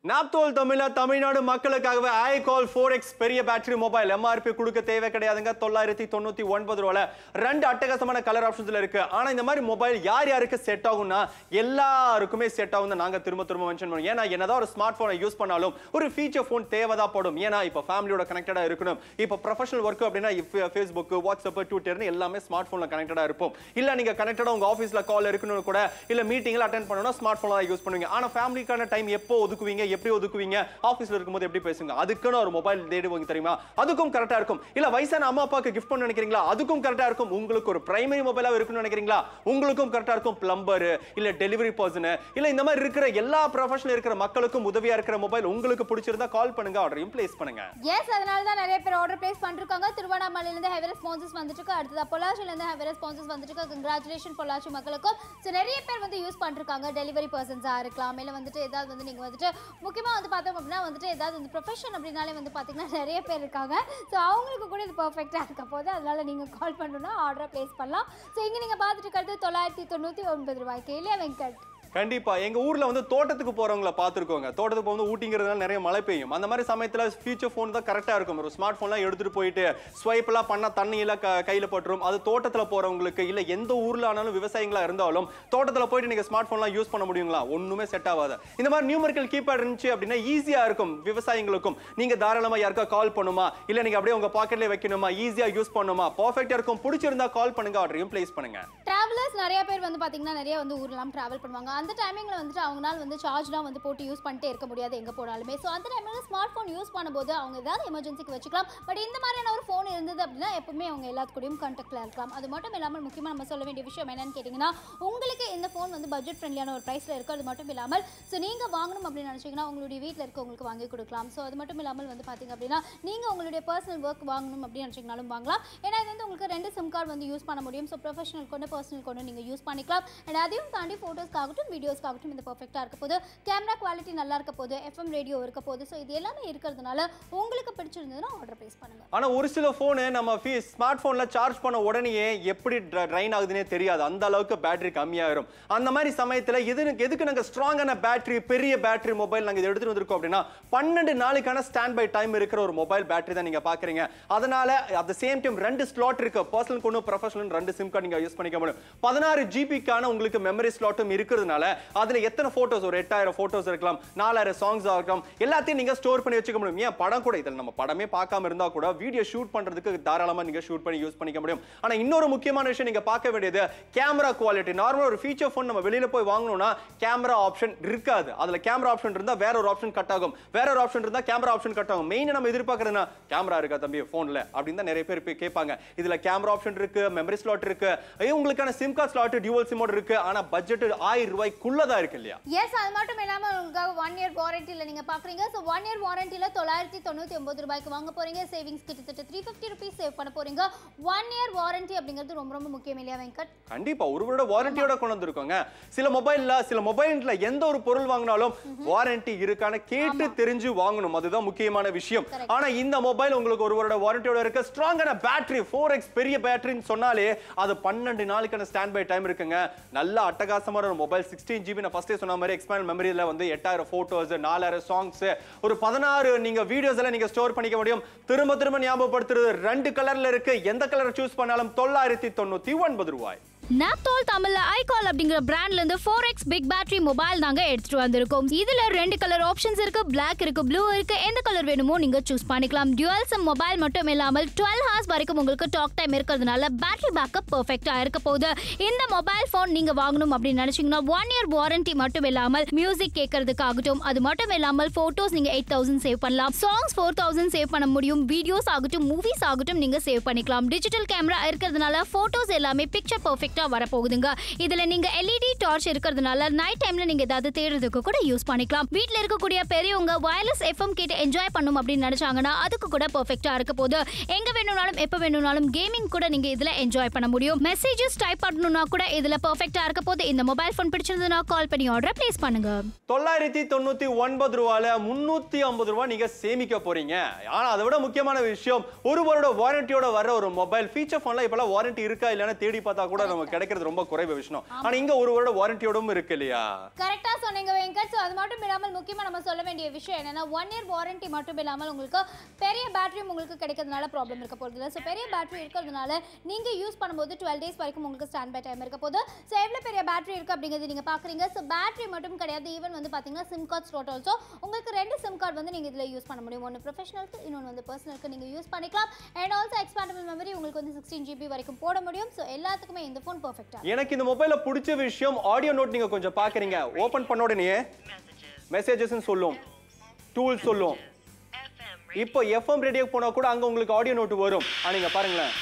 நாப்தோல் தமிழா தமிழ்நாடு மக்களுக்காகவே ஐ கால் ஃபோர் எக்ஸ் பெரிய பேட்டரி மொபைல் எம்ஆர்பி கொடுக்க தேவை கிடையாதுங்க. தொள்ளாயிரத்தி தொண்ணூத்தி ஒன்பது ரூபாய் ரெண்டு அட்டகாசமான கலர் ஆப்ஷன்ஸ்ல இருக்கு. ஆனா இந்த மாதிரி மொபைல் யார் யாருக்கு செட் ஆகும்னா எல்லாருக்குமே செட் ஆகும். நாங்க திரும்ப திரும்ப மென்ஷன் பண்ணுவோம். ஏன்னா என்னதான் ஒரு ஸ்மார்ட் போனை யூஸ் பண்ணாலும் ஒரு ஃபீச்சர் போன் தேவைதான் படும். ஏன்னா இப்ப ஃபேமிலியோட கனெக்டடா இருக்கணும். இப்ப ப்ரொஃபஷனல் ஒர்க் அப்படின்னா ஃபேஸ்புக், வாட்ஸ்அப், ட்விட்டர்னு எல்லாமே ஸ்மார்ட் போன்ல கனெக்டடா இருப்போம். இல்ல நீங்க கனெக்டடா உங்க ஆபீஸ்ல கால் இருக்கணும் கூட, இல்ல மீட்டிங்ல அட்டென்ட் பண்ணனும் ஸ்மார்ட் போன்ல யூஸ் பண்ணுவீங்க. ஆனா ஃபேமிலிக்கான டைம் எப்போ ஒதுக்குவீங்க, எப்படி ஒதுக்குவீங்க, ஆபீஸ்ல இருக்கும்போது எப்படி பேசுங்க, அதுக்குன்னு ஒரு மொபைல் தேடுவீங்க தெரியுமா? அதுக்கும் கரெக்டா இருக்கும். இல்ல வயசான அம்மா அப்பாக்கு கிஃப்ட் பண்ண நினைக்கிறீங்களா? அதுக்கும் கரெக்டா இருக்கும். உங்களுக்கு ஒரு பிரைமரி மொபைலா இருக்குன்னு நினைக்கிறீங்களா? உங்களுக்கும் கரெக்டா இருக்கும். பிளம்பர் இல்ல டெலிவரி பர்சன் இல்ல இந்த மாதிரி இருக்கிற எல்லா ப்ரொஃபஷனல் இருக்கிற மக்களுக்கும் உதவியா இருக்கிற மொபைல் உங்களுக்கு பிடிச்சிருந்தா கால் பண்ணுங்க, ஆர்டரையும் பிளேஸ் பண்ணுங்க. எஸ், அதனால தான் நிறைய பேர் ஆர்டர் பிளேஸ் பண்ணிருக்காங்க. திருவண்ணாமலையில இருந்து ஹெவி ரெஸ்பான்சஸ் வந்துட்டு இருக்கு. அடுத்து பொள்ளாச்சில இருந்து ஹெவி ரெஸ்பான்சஸ் வந்துட்டு இருக்கு. கங்க்ராச்சுலேஷன் பொள்ளாச்சி மக்களுக்கும். சோ நிறைய பேர் வந்து யூஸ் பண்ணிருக்காங்க. டெலிவரி பர்சன்ஸா இருக்கலாம், இல்ல வந்துட்டு ஏதாவது வந்து நீங்க வந்துட்டு முக்கியமா வந்து பார்த்தோம் அப்படின்னா வந்துட்டு ஏதாவது வந்து ப்ரொஃபஷன் அப்படின்னாலே வந்து பார்த்தீங்கன்னா நிறைய பேர் இருக்காங்க. ஸோ அவங்களுக்கு கூட இது பர்ஃபெக்டாக இருக்க போது அதனால நீங்கள் கால் பண்ணணும்னா ஆர்டரை ப்ளேஸ் பண்ணலாம். ஸோ இங்கே நீங்கள் பார்த்துட்டு இருக்கிறது தொள்ளாயிரத்தி தொண்ணூற்றி ஒன்பது ரூபாய்க்கு இல்லையா வெங்கட்? கண்டிப்பா எங்க ஊர்ல வந்து தோட்டத்துக்கு போறவங்கள பாத்துருக்கோங்க. தோட்டத்துக்கு போகும்போது ஊட்டிங்கிறதுனால நிறைய மழை பெய்யும். அந்த மாதிரி சமயத்துல ஃபீச்சர் போன் தான் கரெக்டா இருக்கும். ஒரு ஸ்மார்ட் போன்லாம் எடுத்துட்டு போயிட்டு ஸ்வைப் எல்லாம் பண்ணா தண்ணி எல்லாம் கையில பட்டுரும். அது தோட்டத்துல போறவங்களுக்கு இல்ல எந்த ஊர்ல ஆனாலும் விவசாயிகளா இருந்தாலும் தோட்டத்துல போயிட்டு நீங்க ஸ்மார்ட் போன்லாம் யூஸ் பண்ண முடியுங்களா? ஒண்ணுமே செட் ஆகாது. இந்த மாதிரி நியூமெரிக்கல் கீபேட் இருந்துச்சு அப்படின்னா ஈஸியா இருக்கும் விவசாயிகளுக்கும். நீங்க தாராளமா யாருக்கா கால் பண்ணுமா, இல்ல நீங்க அப்படியே உங்க பாக்கெட்ல வைக்கணுமா, ஈஸியா யூஸ் பண்ணுமா, பர்ஃபெக்ட்டா இருக்கும். பிடிச்சிருந்தா கால் பண்ணுங்க, ஆர்டரையும் பிளேஸ் பண்ணுங்க. டிராவலர்ஸ் நிறைய பேர் வந்து பாத்தீங்கன்னா நிறைய வந்து ஊர்லாம் டிராவல் பண்ணுவாங்க. அந்த டைமிங்ல வந்துட்டு அவங்களால வந்து சார்ஜ்லாம் வந்து போட்டு யூஸ் பண்ணிட்டே இருக்க முடியாது எங்க போனாலுமே. ஸோ அந்த டைம்ல ஸ்மார்ட் ஃபோன் யூஸ் பண்ணும்போது அவங்க ஏதாவது எமர்ஜென்சிக்கு வச்சுக்கலாம். பட் இந்த மாதிரியான ஒரு ஃபோன் இருந்தது அப்படின்னா எப்பவுமே அவங்க எல்லாத்துக்கூடயும் கான்டாக்ட்ல இருக்கலாம். அது மட்டும் இல்லாமல் முக்கியமாக நம்ம சொல்ல வேண்டிய விஷயம் என்னன்னு கேட்டிங்கன்னா, உங்களுக்கு இந்த ஃபோன் வந்து பட்ஜெட் ஃப்ரெண்ட்லியான ஒரு ப்ரைஸில் இருக்குது. அது மட்டும் இல்லாமல் ஸோ நீங்கள் வாங்கணும் அப்படின்னு நினச்சிங்கன்னா உங்களுடைய வீட்டில் இருக்க உங்களுக்கு வாங்கி கொடுக்கலாம். ஸோ அது மட்டும் இல்லாமல் வந்து பார்த்தீங்க அப்படின்னா நீங்கள் உங்களுடைய பர்சனல் ஒர்க் வாங்கணும் அப்படின்னு நினச்சிங்கனாலும் வாங்கலாம். ஏன்னா இது வந்து உங்களுக்கு ரெண்டு சிம் கார்டு வந்து யூஸ் பண்ண முடியும். ஸோ ப்ரொஃபஷனல் கொண்டு பர்சனல் கொண்டு நீங்கள் யூஸ் பண்ணிக்கலாம். அண்ட் அதையும் தாண்டி ஃபோட்டோஸ்க்காகட்டும் வீடியோஸ்க்காகட்டும் இந்த பர்ஃபெக்டாக இருக்க போது, கேமரா குவாலிட்டி நல்லா இருக்க போது, எஃப்எம் ரேடியோ இருக்க போது. ஸோ இது எல்லாமே இருக்கிறதுனால உங்களுக்கு பிடிச்சிருந்ததுன்னா ஆர்டர் பிளேஸ் பண்ணுங்க. ஆனா ஒரு சில போனு நம்ம ஸ்மார்ட் போன்ல சார்ஜ் பண்ண உடனே எப்படி ட்ரைன் ஆகுதுன்னே தெரியாது. அந்த அளவுக்கு பேட்டரி கம்மியாயிரும். அந்த மாதிரி சமயத்துல எதுக்கு எதுக்கு நாங்க ஸ்ட்ராங்கான பேட்டரி பெரிய பேட்டரி மொபைல் நாங்க எடுத்துட்டு வந்திருக்கோம் அப்படின்னா பன்னெண்டு நாளுக்கான ஸ்டாண்ட் பை டைம் இருக்கிற ஒரு மொபைல் பேட்டரி தான் நீங்க பாக்குறீங்க. அதனால அட் தி சேம் டைம் ரெண்டு ஸ்லாட் இருக்கு. பர்சனல் கொண்டு ப்ரொஃபஷனல் ரெண்டு சிம் கார்டு நீங்க யூஸ் பண்ணிக்க முடியும். பதினாறு ஜிபிக்கான உங்களுக்கு மெமரி ஸ்லாட்டும் இருக்கிறதுனால அதுல எத்தனை போட்டோஸ், ஒரு எட்டாயிரம் போட்டோஸ் இருக்கலாம், நாலாயிரம் சாங்ஸ் இருக்கலாம், எல்லாத்தையும் நீங்க ஸ்டோர் பண்ணி வச்சுக்க முடியும். ஏன் படம் கூட இதில் நம்ம படமே பார்க்காம இருந்தா கூட வீடியோ ஷூட் பண்றதுக்கு தாராளமா நீங்க ஷூட் பண்ணி யூஸ் பண்ணிக்க முடியும். ஆனா இன்னொரு முக்கியமான விஷயம் நீங்க பார்க்க வேண்டியது கேமரா குவாலிட்டி. நார்மலா ஒரு ஃபீச்சர் போன் நம்ம வெளியில போய் வாங்கணும்னா கேமரா ஆப்ஷன் இருக்காது. அதுல கேமரா ஆப்ஷன் இருந்தா வேற ஒரு ஆப்ஷன் கட் ஆகும், வேற ஒரு ஆப்ஷன் இருந்தா கேமரா ஆப்ஷன் கட் ஆகும். மெயினா நம்ம எதிர்பார்க்கறதுனா கேமரா இருக்கா தம்பி போன்ல அப்படின்னு தான் நிறைய பேர் கேட்பாங்க. இதுல கேமரா ஆப்ஷன் இருக்கு, மெமரி ஸ்லாட் இருக்கு, உங்களுக்கான sim card slot dual sim mode இருக்கு. ஆனா பட்ஜெட் ஆயிரம் ரூபாய்க்குள்ளதா இருக்கு இல்லையா? எஸ், அது மட்டும் இல்லாம உங்களுக்கு ஒன் இயர் வாரண்டில நீங்க பாக்குறீங்க. சோ ஒன் இயர் வாரண்டில தொள்ளாயிரத்தி தொண்ணூத்தி ஒன்பது ரூபாய்க்கு வாங்க போறீங்க. சேவிங்ஸ் கிட்டத்தட்ட த்ரீ ஃபிஃப்டி ருபீஸ் சேவ் பண்ண போறீங்க. ஒன் இயர் வாரண்டி அப்படிங்கிறது ரொம்ப ரொம்ப முக்கியம் இல்லையா வெங்கட்? கண்டிப்பா ஒரு வருட வாரண்டியோட கொண்டு வந்திருக்கோங்க. சில மொபைல்ல சில மொபைல்ல எந்த ஒரு பொருள் வாங்கினாலும் வாரண்டி இருக்கான கேட்டு தெரிஞ்சு வாங்கணும். அதுதான் முக்கியமான விஷயம். ஆனா இந்த மொபைல் உங்களுக்கு ஒரு வருட வாரண்டியோட இருக்கு. ஸ்ட்ராங்கான பேட்டரி ஃபோர் எக்ஸ் பெரிய பேட்டரின்னு சொன்னாலே அது பன்னெண்டு நாளுக்கான ஸ்டாண்ட் பை டைம் இருக்குங்க. நல்ல அட்டகாசமான ஒரு மொபைல். சிக்ஸ்டீன் ஜிபி நான் ஃபர்ஸ்டே சொன்ன மாதிரி எக்ஸ்பேண்ட் மெமரியில வந்து எட்டாயிரம் போட்டோஸ், நாலாயிரம் சாங்ஸ், ஒரு பதினாறு நீங்க வீடியோஸ் எல்லாம் நீங்க ஸ்டோர் பண்ணிக்க முடியும். திரும்ப திரும்ப ஞாபகப்படுத்துறது ரெண்டு கலர்ல இருக்கு. எந்த கலர் சூஸ் பண்ணாலும் தொள்ளாயிரத்தி தொண்ணூத்தி ஒன்பது ரூபாய். நாப்தோல் தமிழ்ல ஐ கால் அப்படிங்கிற பிராண்ட்ல இருந்து four x big battery mobile தாங்க எடுத்துட்டு வந்திருக்கோம். இதுல ரெண்டு கலர் ஆப்ஷன்ஸ் இருக்கு. Black இருக்கு, ப்ளூ இருக்கு. எந்த கலர் வேணுமோ நீங்க சூஸ் பண்ணிக்கலாம். டியூவல் சிம் மொபைல் மட்டும் இல்லாமல் டுவெல் ஹவர்ஸ் வரைக்கும் உங்களுக்கு டாக் டைம் இருக்கிறதுனால பேட்டரி பேக்கப் பெர்ஃபெக்ட்டா இருக்க போகுது. இந்த மொபைல் போன் நீங்க வாங்கணும் அப்படின்னு நினைச்சீங்கன்னா ஒன் இயர் வாரண்டி மட்டும் இல்லாமல் மியூசிக் கேட்கறதுக்காகட்டும், அது மட்டும் இல்லாமல் போட்டோஸ் நீங்க எயிட் தௌசண்ட் சேவ் பண்ணலாம், சாங்ஸ் ஃபோர் தௌசண்ட் சேவ் பண்ண முடியும், வீடியோஸ் ஆகட்டும் மூவிஸ் ஆகட்டும் நீங்க சேவ் பண்ணிக்கலாம். டிஜிட்டல் கேமரா இருக்கிறதுனால போட்டோஸ் எல்லாமே பிக்சர் பெர்ஃபெக்ட்டா வர போகுதுங்க. இதுல நீங்க எல்இடி டார்ச் இருக்கிறதுனால நைட் டைம்ல நீங்க ஏதாவது தேடுறதுக்கு கூட யூஸ் பண்ணிக்கலாம். வீட்ல இருக்கக்கூடிய பெரியவங்க வயர்லெஸ் எஃப்எம் கேட்டு என்ஜாய் பண்ணணும் அப்படின்னு நினைச்சாங்கன்னா அதுக்கு கூட பெர்ஃபெக்ட்டா இருக்க போகுது. எங்க வேணும்னாலும் எப்ப வேணும்னாலும் கேமிங் கூட நீங்க இதுல என்ஜாய் பண்ண முடியும். மெசேஜஸ் டைப் பண்ணனும்னா கூட இதுல பெர்ஃபெக்ட்டா இருக்க போகுது. இந்த மொபைல் போன் பிடிச்சிருந்தா கால் பண்ணி ஆர்டர் பிளேஸ் பண்ணுங்க. தொள்ளாயிரத்தி தொண்ணூத்தி ஒன்பது ரூபாயில முன்னூத்தி ஐம்பது ரூபாய் நீங்க சேமிக்க போறீங்க. ஆனா அதை விட முக்கியமான விஷயம் ஒரு வருட வாரண்டியோட வர ஒரு மொபைல். ஃபீச்சர் போன்ல இப்பலாம் வாரண்டி இருக்கா இல்லைன்னா தேடி பார்த்தா கூட நமக்கு கிடைக்கிறது ரொம்ப குறைவு விஷயம். ஆனா இங்க ஒரு வருட வாரண்டியோடும் இருக்கு இல்லையா? கரெக்ட்டா சொன்னீங்க வெங்கட். ஸோ அது மட்டும் இல்லாமல் முக்கியமாக நம்ம சொல்ல வேண்டிய விஷயம் என்னன்னா ஒன் இயர் வாரண்டி மட்டும் இல்லாமல் உங்களுக்கு பெரிய பேட்டரியும் உங்களுக்கு கிடைக்கிறதுனால ப்ராப்ளம் இருக்க போகிறது இல்லை. ஸோ பெரிய பேட்டரி இருக்கிறதுனால நீங்கள் யூஸ் பண்ணும்போது டுவெல் டேஸ் வரைக்கும் உங்களுக்கு ஸ்டாண்ட் பை டைம் இருக்க போது. ஸோ எவ்வளோ பெரிய பேட்டரி இருக்குது அப்படிங்கிறது நீங்கள் பார்க்குறீங்க. ஸோ பேட்டரி மட்டும் கிடையாது, ஈவன் வந்து பார்த்தீங்கன்னா சிம் கார்ட் ஸ்லாட் ஆல்சோ உங்களுக்கு ரெண்டு சிம் கார்டு வந்து நீங்கள் இதில் யூஸ் பண்ண முடியும். ஒன்று ப்ரொஃபஷனலுக்கு, இன்னொன்று வந்து பர்சனலுக்கு நீங்கள் யூஸ் பண்ணிக்கலாம். அண்ட் ஆல்சோ எக்ஸ்பாண்டபிள் மெமரி உங்களுக்கு வந்து சிக்ஸ்டீன் ஜிபி வரைக்கும் போட முடியும். ஸோ எல்லாத்துக்குமே இந்த ஃபோன் பர்ஃபெக்டாக. எனக்கு இந்த மொபைலில் பிடிச்ச விஷயம் ஆடியோ நோட் நீங்கள் கொஞ்சம் பார்க்குறீங்க. ஓப்பன் பண்ண உடனே மெசேஜஸ்ன்னு சொல்லும், டூல் சொல்லும். இப்போ எஃப்எம் ரேடியோ போனா கூட அங்க உங்களுக்கு ஆடியோ நோட் வரும். நீங்க பாருங்களேன்,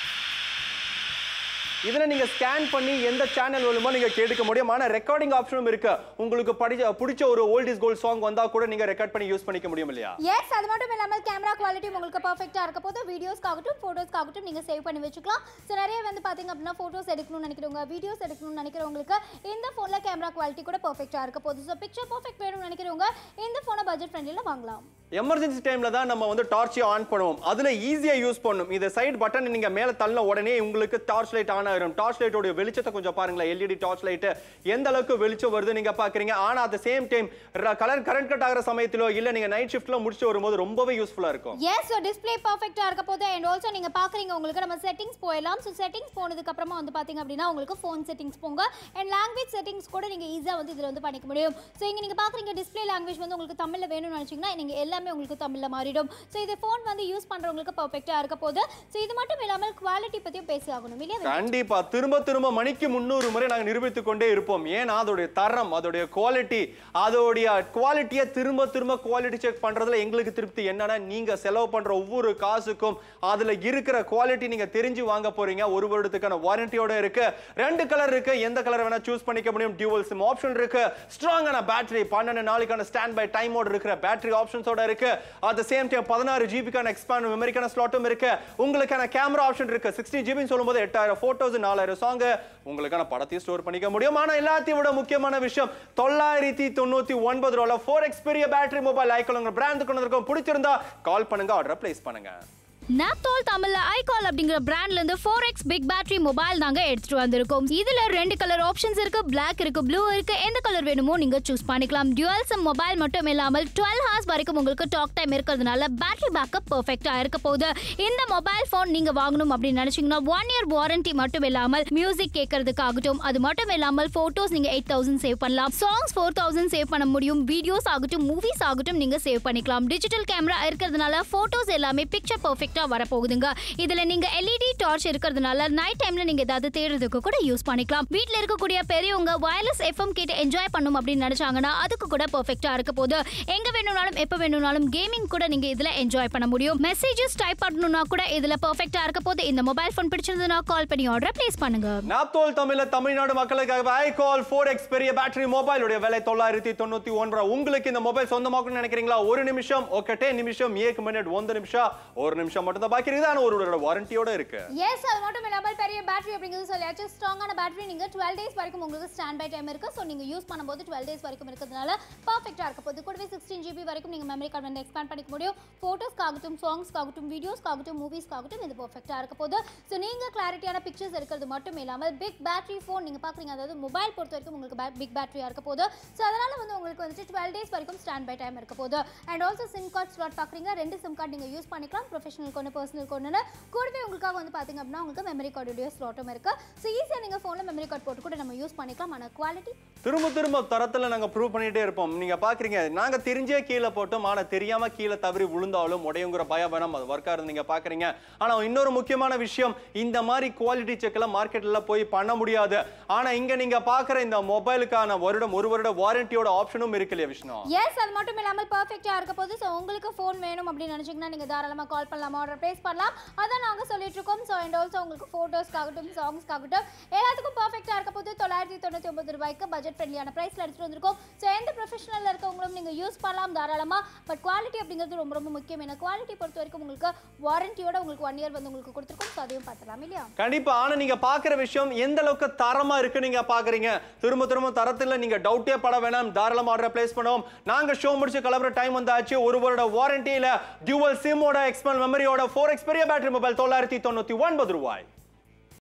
இதுல நீங்க ஸ்கேன் பண்ணி எந்த சேனல் வேணுமோ நீங்க கேட்க முடியும். ஆனா ரெக்கார்டிங் ஆப்ஷனும் இருக்கு. உங்களுக்கு பிடிச்ச ஒரு ஓல்ட் இஸ் கோல்ட் சாங் வந்தா கூட நீங்க ரெக்கார்ட் பண்ணி யூஸ் பண்ணிக்க முடியும் இல்லையா? எஸ், அது மட்டும் இல்லாமல் கேமரா குவாலிட்டி உங்களுக்கு பர்ஃபெக்ட்டா இருக்க போது. வீடியோஸ்க்காகட்டும் ஃபோட்டோஸ்க்காகட்டும் நீங்க சேவ் பண்ணி வச்சுக்கலாம். ஸோ நிறைய வந்து பாத்தீங்க அப்படின்னா ஃபோட்டோஸ் எடுக்கணும்னு நினைக்கிறவங்க, வீடியோஸ் எடுக்கணும்னு நினைக்கிறவங்களுக்கு இந்த ஃபோன்ல கேமரா குவாலிட்டி கூட பர்ஃபெக்ட்டா இருக்க போது. ஸோ பிக்சர் பர்ஃபெக்ட் வேணும்னு நினைக்கிறவங்க இந்த ஃபோனை பட்ஜெட் ஃப்ரெண்ட்லில வாங்கலாம். எமர்ஜென்சி டைம்ல தான் நம்ம வந்து டார்ச் ஆன் பண்ணுவோம். அதுல ஈஸியா யூஸ் பண்ணும். இந்த சைடு பட்டன் நீங்க மேல தள்ள உடனே உங்களுக்கு டார்ச் லைட் ஆன் ஆயிடும். டார்ச் லைட்டோட வெளிச்சத்தை கொஞ்சம் பாருங்களேன். எல்இடி டார்ச் லைட் எந்த அளவுக்கு வெளிச்சம் வருது நீங்க பாக்குறீங்க. ஆனா at the same time colour current cut ஆகிற சமயத்திலோ இல்ல நீங்க நைட் ஷிஃப்ட்ல முடிச்சு வரும்போது ரொம்பவே யூஸ்ஃபுல்லா இருக்கும். எஸ், சோ டிஸ்ப்ளே பர்ஃபெக்ட்டா இருக்க போது. அண்ட் ஆல்சோ நீங்க பாக்குறீங்க உங்களுக்கு நம்ம செட்டிங்ஸ் போயிடலாம். சோ செட்டிங்ஸ் போனதுக்கு அப்புறமா வந்து பாத்தீங்க அப்படின்னா உங்களுக்கு ஃபோன் செட்டிங்ஸ் போங்க. அண்ட் லாங்குவேஜ் செட்டிங்ஸ் கூட நீங்க ஈஸியா வந்து இதுல வந்து பண்ணிக்க முடியும். சோ இங்க நீங்க பாக்குறீங்க டிஸ்ப்ளே லாங்குவேஜ் வந்து உங்களுக்கு தமிழ்ல வேணும்னு நினைச்சீங்கன்னா நீங்க எல்லாமே உங்களுக்கு தமிழ்ல மாறிடும். சோ இந்த ஃபோன் வந்து யூஸ் பண்றவங்களுக்கு பர்ஃபெக்ட்டா இருக்க போது. சோ இது மட்டும் இல்லாமல் குவாலிட்டி பத்தியும் பேசி ஆகணும் இல்லையா? கண்டிப்பா திரும்ப திரும்ப மணிக்கு முன்னூறு முறை நாங்க நிரூபித்துக் கொண்டே இருப்போம். ஏன்னா அதோடைய தரம், அதோடைய குவாலிட்டி, அதோடைய குவாலிட்டியை திரும்ப திரும்ப குவாலிட்டி செக் பண்றதுல எங்களுக்கு திருப்தி என்னன்னா நீங்க செலவு பண்ற ஒவ்வொரு காசுக்கும் அதுல இருக்கிற குவாலிட்டி நீங்க தெரிஞ்சு வாங்க போறீங்க. ஒரு வருடத்துக்கான வாரண்டியோட இருக்கு. ரெண்டு கலர் இருக்கு, எந்த கலர் வேணா சூஸ் பண்ணிக்க முடியும். டியூவல் சிம் ஆப்ஷன் இருக்கு. ஸ்ட்ராங்கான பேட்டரி, பன்னெண்டு நாளுக்கான ஸ்டாண்ட் பை டைமோட இருக்கிற பேட்டரி ஆப்ஷன்ஸோட இருக்கு. அட் தி சேம் டைம் பதினாறு ஜிபிக்கான எக்ஸ்பாண்ட் மெமரிக்கான ஸ்லாட்டும் இருக்கு. உங்களுக்கான கேமரா ஆப்ஷன் இருக்கு. சிக்ஸ்டீன் ஜிபின்னு சொல்லும்போது எட்டாயிரம் போட்டோஸ், நாலாயிரம் சாங் உங்களுக்கான படத்தையும் ஸ்டோர் பண்ணிக்க முடியும். ஆனா எல்லாத்தையும் விட முக்கியமான விஷயம் தொள்ளாயிரத்தி தொண்ணூத்தி ஒன்பது ரூபாய் ஃபோர் எக்ஸ் பெரிய battery mobile I Kall brand கொண்டு வந்திருக்கோம். பிடிச்சிருந்தா கால் பண்ணுங்க, ஆர்டர் பிளேஸ் பண்ணுங்க. நாப்தோல் தமிழ்ல ஐ கால் அப்படிங்கிற பிராண்ட்ல இருந்து four x big battery mobile தாங்க எடுத்துட்டு வந்திருக்கோம். இதுல ரெண்டு கலர் ஆப்ஷன்ஸ் இருக்கு. பிளாக் இருக்கு, ப்ளூ இருக்கு. எந்த கலர் வேணுமோ நீங்க சூஸ் பண்ணிக்கலாம். டியூவல் சிம் மொபைல் மட்டும் இல்லாமல் டுவெல் ஹவர்ஸ் வரைக்கும் உங்களுக்கு டாக் டைம் இருக்கிறதுனால பேட்டரி பேக்கப் பெர்ஃபெக்ட்டா இருக்க போகுது. இந்த மொபைல் போன் நீங்க வாங்கணும் அப்படின்னு நினைச்சீங்கன்னா ஒன் இயர் வாரண்டி மட்டும் இல்லாமல் மியூசிக் கேட்கறதுக்காகட்டும், அது மட்டும் இல்லாமல் போட்டோஸ் நீங்க எயிட் தௌசண்ட் சேவ் பண்ணலாம். சாங்ஸ் ஃபோர் தௌசண்ட் சேவ் பண்ண முடியும். வீடியோஸ் ஆகட்டும், மூவிஸ் ஆகட்டும் நீங்க சேவ் பண்ணிக்கலாம். டிஜிட்டல் கேமரா இருக்கிறதுனால போட்டோஸ் எல்லாமே பிக்சர் பெர்ஃபெக்ட் வர போகுதுங்க. இதுல நீங்க எல்இடி டார்ச் இருக்கிறதுனால நைட் டைம்ல நீங்க ஏதாவது தேடுறதுக்கு கூட யூஸ் பண்ணிக்கலாம். வீட்ல இருக்கக்கூடிய பெரியவங்க வயர்லெஸ் எஃப்எம் கேட்டு என்ஜாய் பண்ணணும் அப்படின்னு நினைச்சாங்கன்னா அதுக்கு கூட பெர்ஃபெக்ட்டா இருக்க போகுது. எங்க வேணும்னாலும் எப்ப வேணும்னாலும் கேமிங் கூட நீங்க இதுல என்ஜாய் பண்ண முடியும். மெசேஜஸ் டைப் பண்ணனும்னா கூட இதுல பெர்ஃபெக்ட்டா இருக்க போகுது. இந்த மொபைல் போன் பிடிச்சிருந்தா கால் பண்ணி ஆர்டர் பிளேஸ் பண்ணுங்க. நாப்தோல் தமிழ்ல தமிழ்நாடு மக்களுக்காக ஐ கால் ஃபோர் எக்ஸ் பெரிய பேட்டரி மொபைல் உடைய விலை தொள்ளாயிரத்தி தொண்ணூத்தி ஒன்று. உங்களுக்கு இந்த மொபைல் சொந்தமாக்கணும்னு நினைக்கிறீங்களா? ஒரு நிமிஷம் ஒக்கட்டே நிமிஷம் ஏக் மினிட் ಒಂದು நிமிஷம் ஒரு நிமிஷம் மட்டும் தான் பாக்கி இருக்குது. ஒரு வாரண்டியோட இருக்கு. எஸ், அது மட்டும் இல்லாமல் பெரிய பேட்டரி அப்படிங்கிறது சொல்லியாச்சு. ஸ்ட்ராங்கான பேட்டரி நீங்க டுவெல் டேஸ் வரைக்கும் உங்களுக்கு ஸ்டாண்ட் பை டைம் இருக்கு. ஸோ நீங்க யூஸ் பண்ணும்போது டுவெல் டேஸ் வரைக்கும் இருக்கிறதுனால பர்ஃபெக்ட்டா இருக்க போது. கூடவே சிக்ஸ்டீன் ஜிபி வரைக்கும் நீங்க மெமரி கார்டு வந்து எக்ஸ்பேண்ட் பண்ணிக்க முடியும். போட்டோஸ்க்காகட்டும், சாங்ஸ்க்காகட்டும், வீடியோஸ்க்காகட்டும், மூவிஸ்க்காகட்டும் இது பர்ஃபெக்ட்டா இருக்க போது. ஸோ நீங்க கிளாரிட்டியான பிக்சர்ஸ் இருக்கிறது மட்டும் இல்லாமல் பிக் பேட்டரி ஃபோன் நீங்க பாக்குறீங்க. அதாவது மொபைல் பொறுத்த வரைக்கும் உங்களுக்கு பிக் பேட்டரியா இருக்க போது. ஸோ அதனால வந்து உங்களுக்கு வந்துட்டு டுவெல் டேஸ் வரைக்கும் ஸ்டாண்ட் பை டைம் இருக்க போது. And also sim card slot பாக்குறீங்க. ரெண்டு சிம் கார்டு நீங்க யூஸ் பண்ணிக்கலாம். ப்ரொஃபஷனல் ஒன்று, பர்சனல் ஒன்று. கூடவே உங்களுக்காக வந்து பாத்தீங்க அப்படின்னா உங்களுக்கு மெமரி கார்டுடைய ஸ்லாட்டும் இருக்கு. ஸோ ஈஸியாக நீங்கள் ஃபோனில் மெமரி கார்டு போட்டு கூட நம்ம யூஸ் பண்ணிக்கலாம். ஆனால் குவாலிட்டி திரும்ப திரும்ப தரத்தில் நாங்கள் ப்ரூவ் பண்ணிட்டே இருப்போம். நீங்கள் பார்க்குறீங்க, நாங்கள் தெரிஞ்சே கீழே போட்டோம். ஆனால் தெரியாமல் கீழே தவறி விழுந்தாலும் உடையுங்கிற பயபனம் அது ஒர்க் ஆகுது நீங்கள் பார்க்குறீங்க. ஆனால் இன்னொரு முக்கியமான விஷயம், இந்த மாதிரி குவாலிட்டி செக்கில் மார்க்கெட்டில் போய் பண்ண முடியாது. ஆனால் இங்கே நீங்கள் பார்க்குற இந்த மொபைலுக்கான வருடம் ஒரு வருட வாரண்டியோட ஆப்ஷனும் இருக்கு இல்லையா விஷ்ணு? எஸ், அது மட்டும் இல்லாமல் பர்ஃபெக்டாக இருக்க போது. ஸோ உங்களுக்கு ஃபோன் வேணும் அப்படின்னு நினச்சிங்கன்னா நீங்கள் தாராளமாக கால் பண்ணலாம், ஆர்டர் பிளேஸ் பண்ணலாம். அதான் நாங்கள் சொல்லிட்டு இருக்கோம். ஸோ அண்ட் ஆல்சோ உங்களுக்கு ஃபோட்டோஸ்க்காகட்டும், சாங்ஸ்க்காகட்டும் எல்லாத்துக்கும் பர்ஃபெக்டாக இருக்க போது. தொள்ளாயிரத்தி தொண்ணூற்றி ஒன்பது ரூபாய்க்கு பட்ஜெட் ஃப்ரெண்ட்லியான ப்ரைஸில் எடுத்துகிட்டு வந்திருக்கோம். ஸோ எந்த ப்ரொஃபஷனலில் இருக்கவங்களும் நீங்கள் யூஸ் பண்ணலாம் தாராளமாக. பட் குவாலிட்டி அப்படிங்கிறது ரொம்ப ரொம்ப முக்கியம். ஏன்னா குவாலிட்டி பொறுத்த வரைக்கும் உங்களுக்கு வாரண்டியோட உங்களுக்கு ஒன் இயர் வந்து உங்களுக்கு கொடுத்துருக்கோம். ஸோ அதையும் பார்த்துலாம் இல்லையா? கண்டிப்பா. ஆனால் நீங்கள் பார்க்குற விஷயம் எந்த அளவுக்கு தரமாக இருக்கு நீங்கள் பார்க்குறீங்க. திரும்ப திரும்ப தரத்தில் நீங்கள் டவுட்டே பட வேணாம், தாராளமாக ஆர்டர் பிளேஸ் பண்ணுவோம். நாங்கள் ஷோ முடிச்சு கிளம்புற டைம் வந்தாச்சு. ஒரு வருட வாரண்டியில் டியூவல் சிம்மோட எக்ஸ்பேண்ட் மெமரியோட ஃபோர் எக்ஸ் பெரிய பேட்டரி மொபைல் தொள்ளாயிரத்தி தொண்ணூற்றி ஒன்பது ரூபாய்.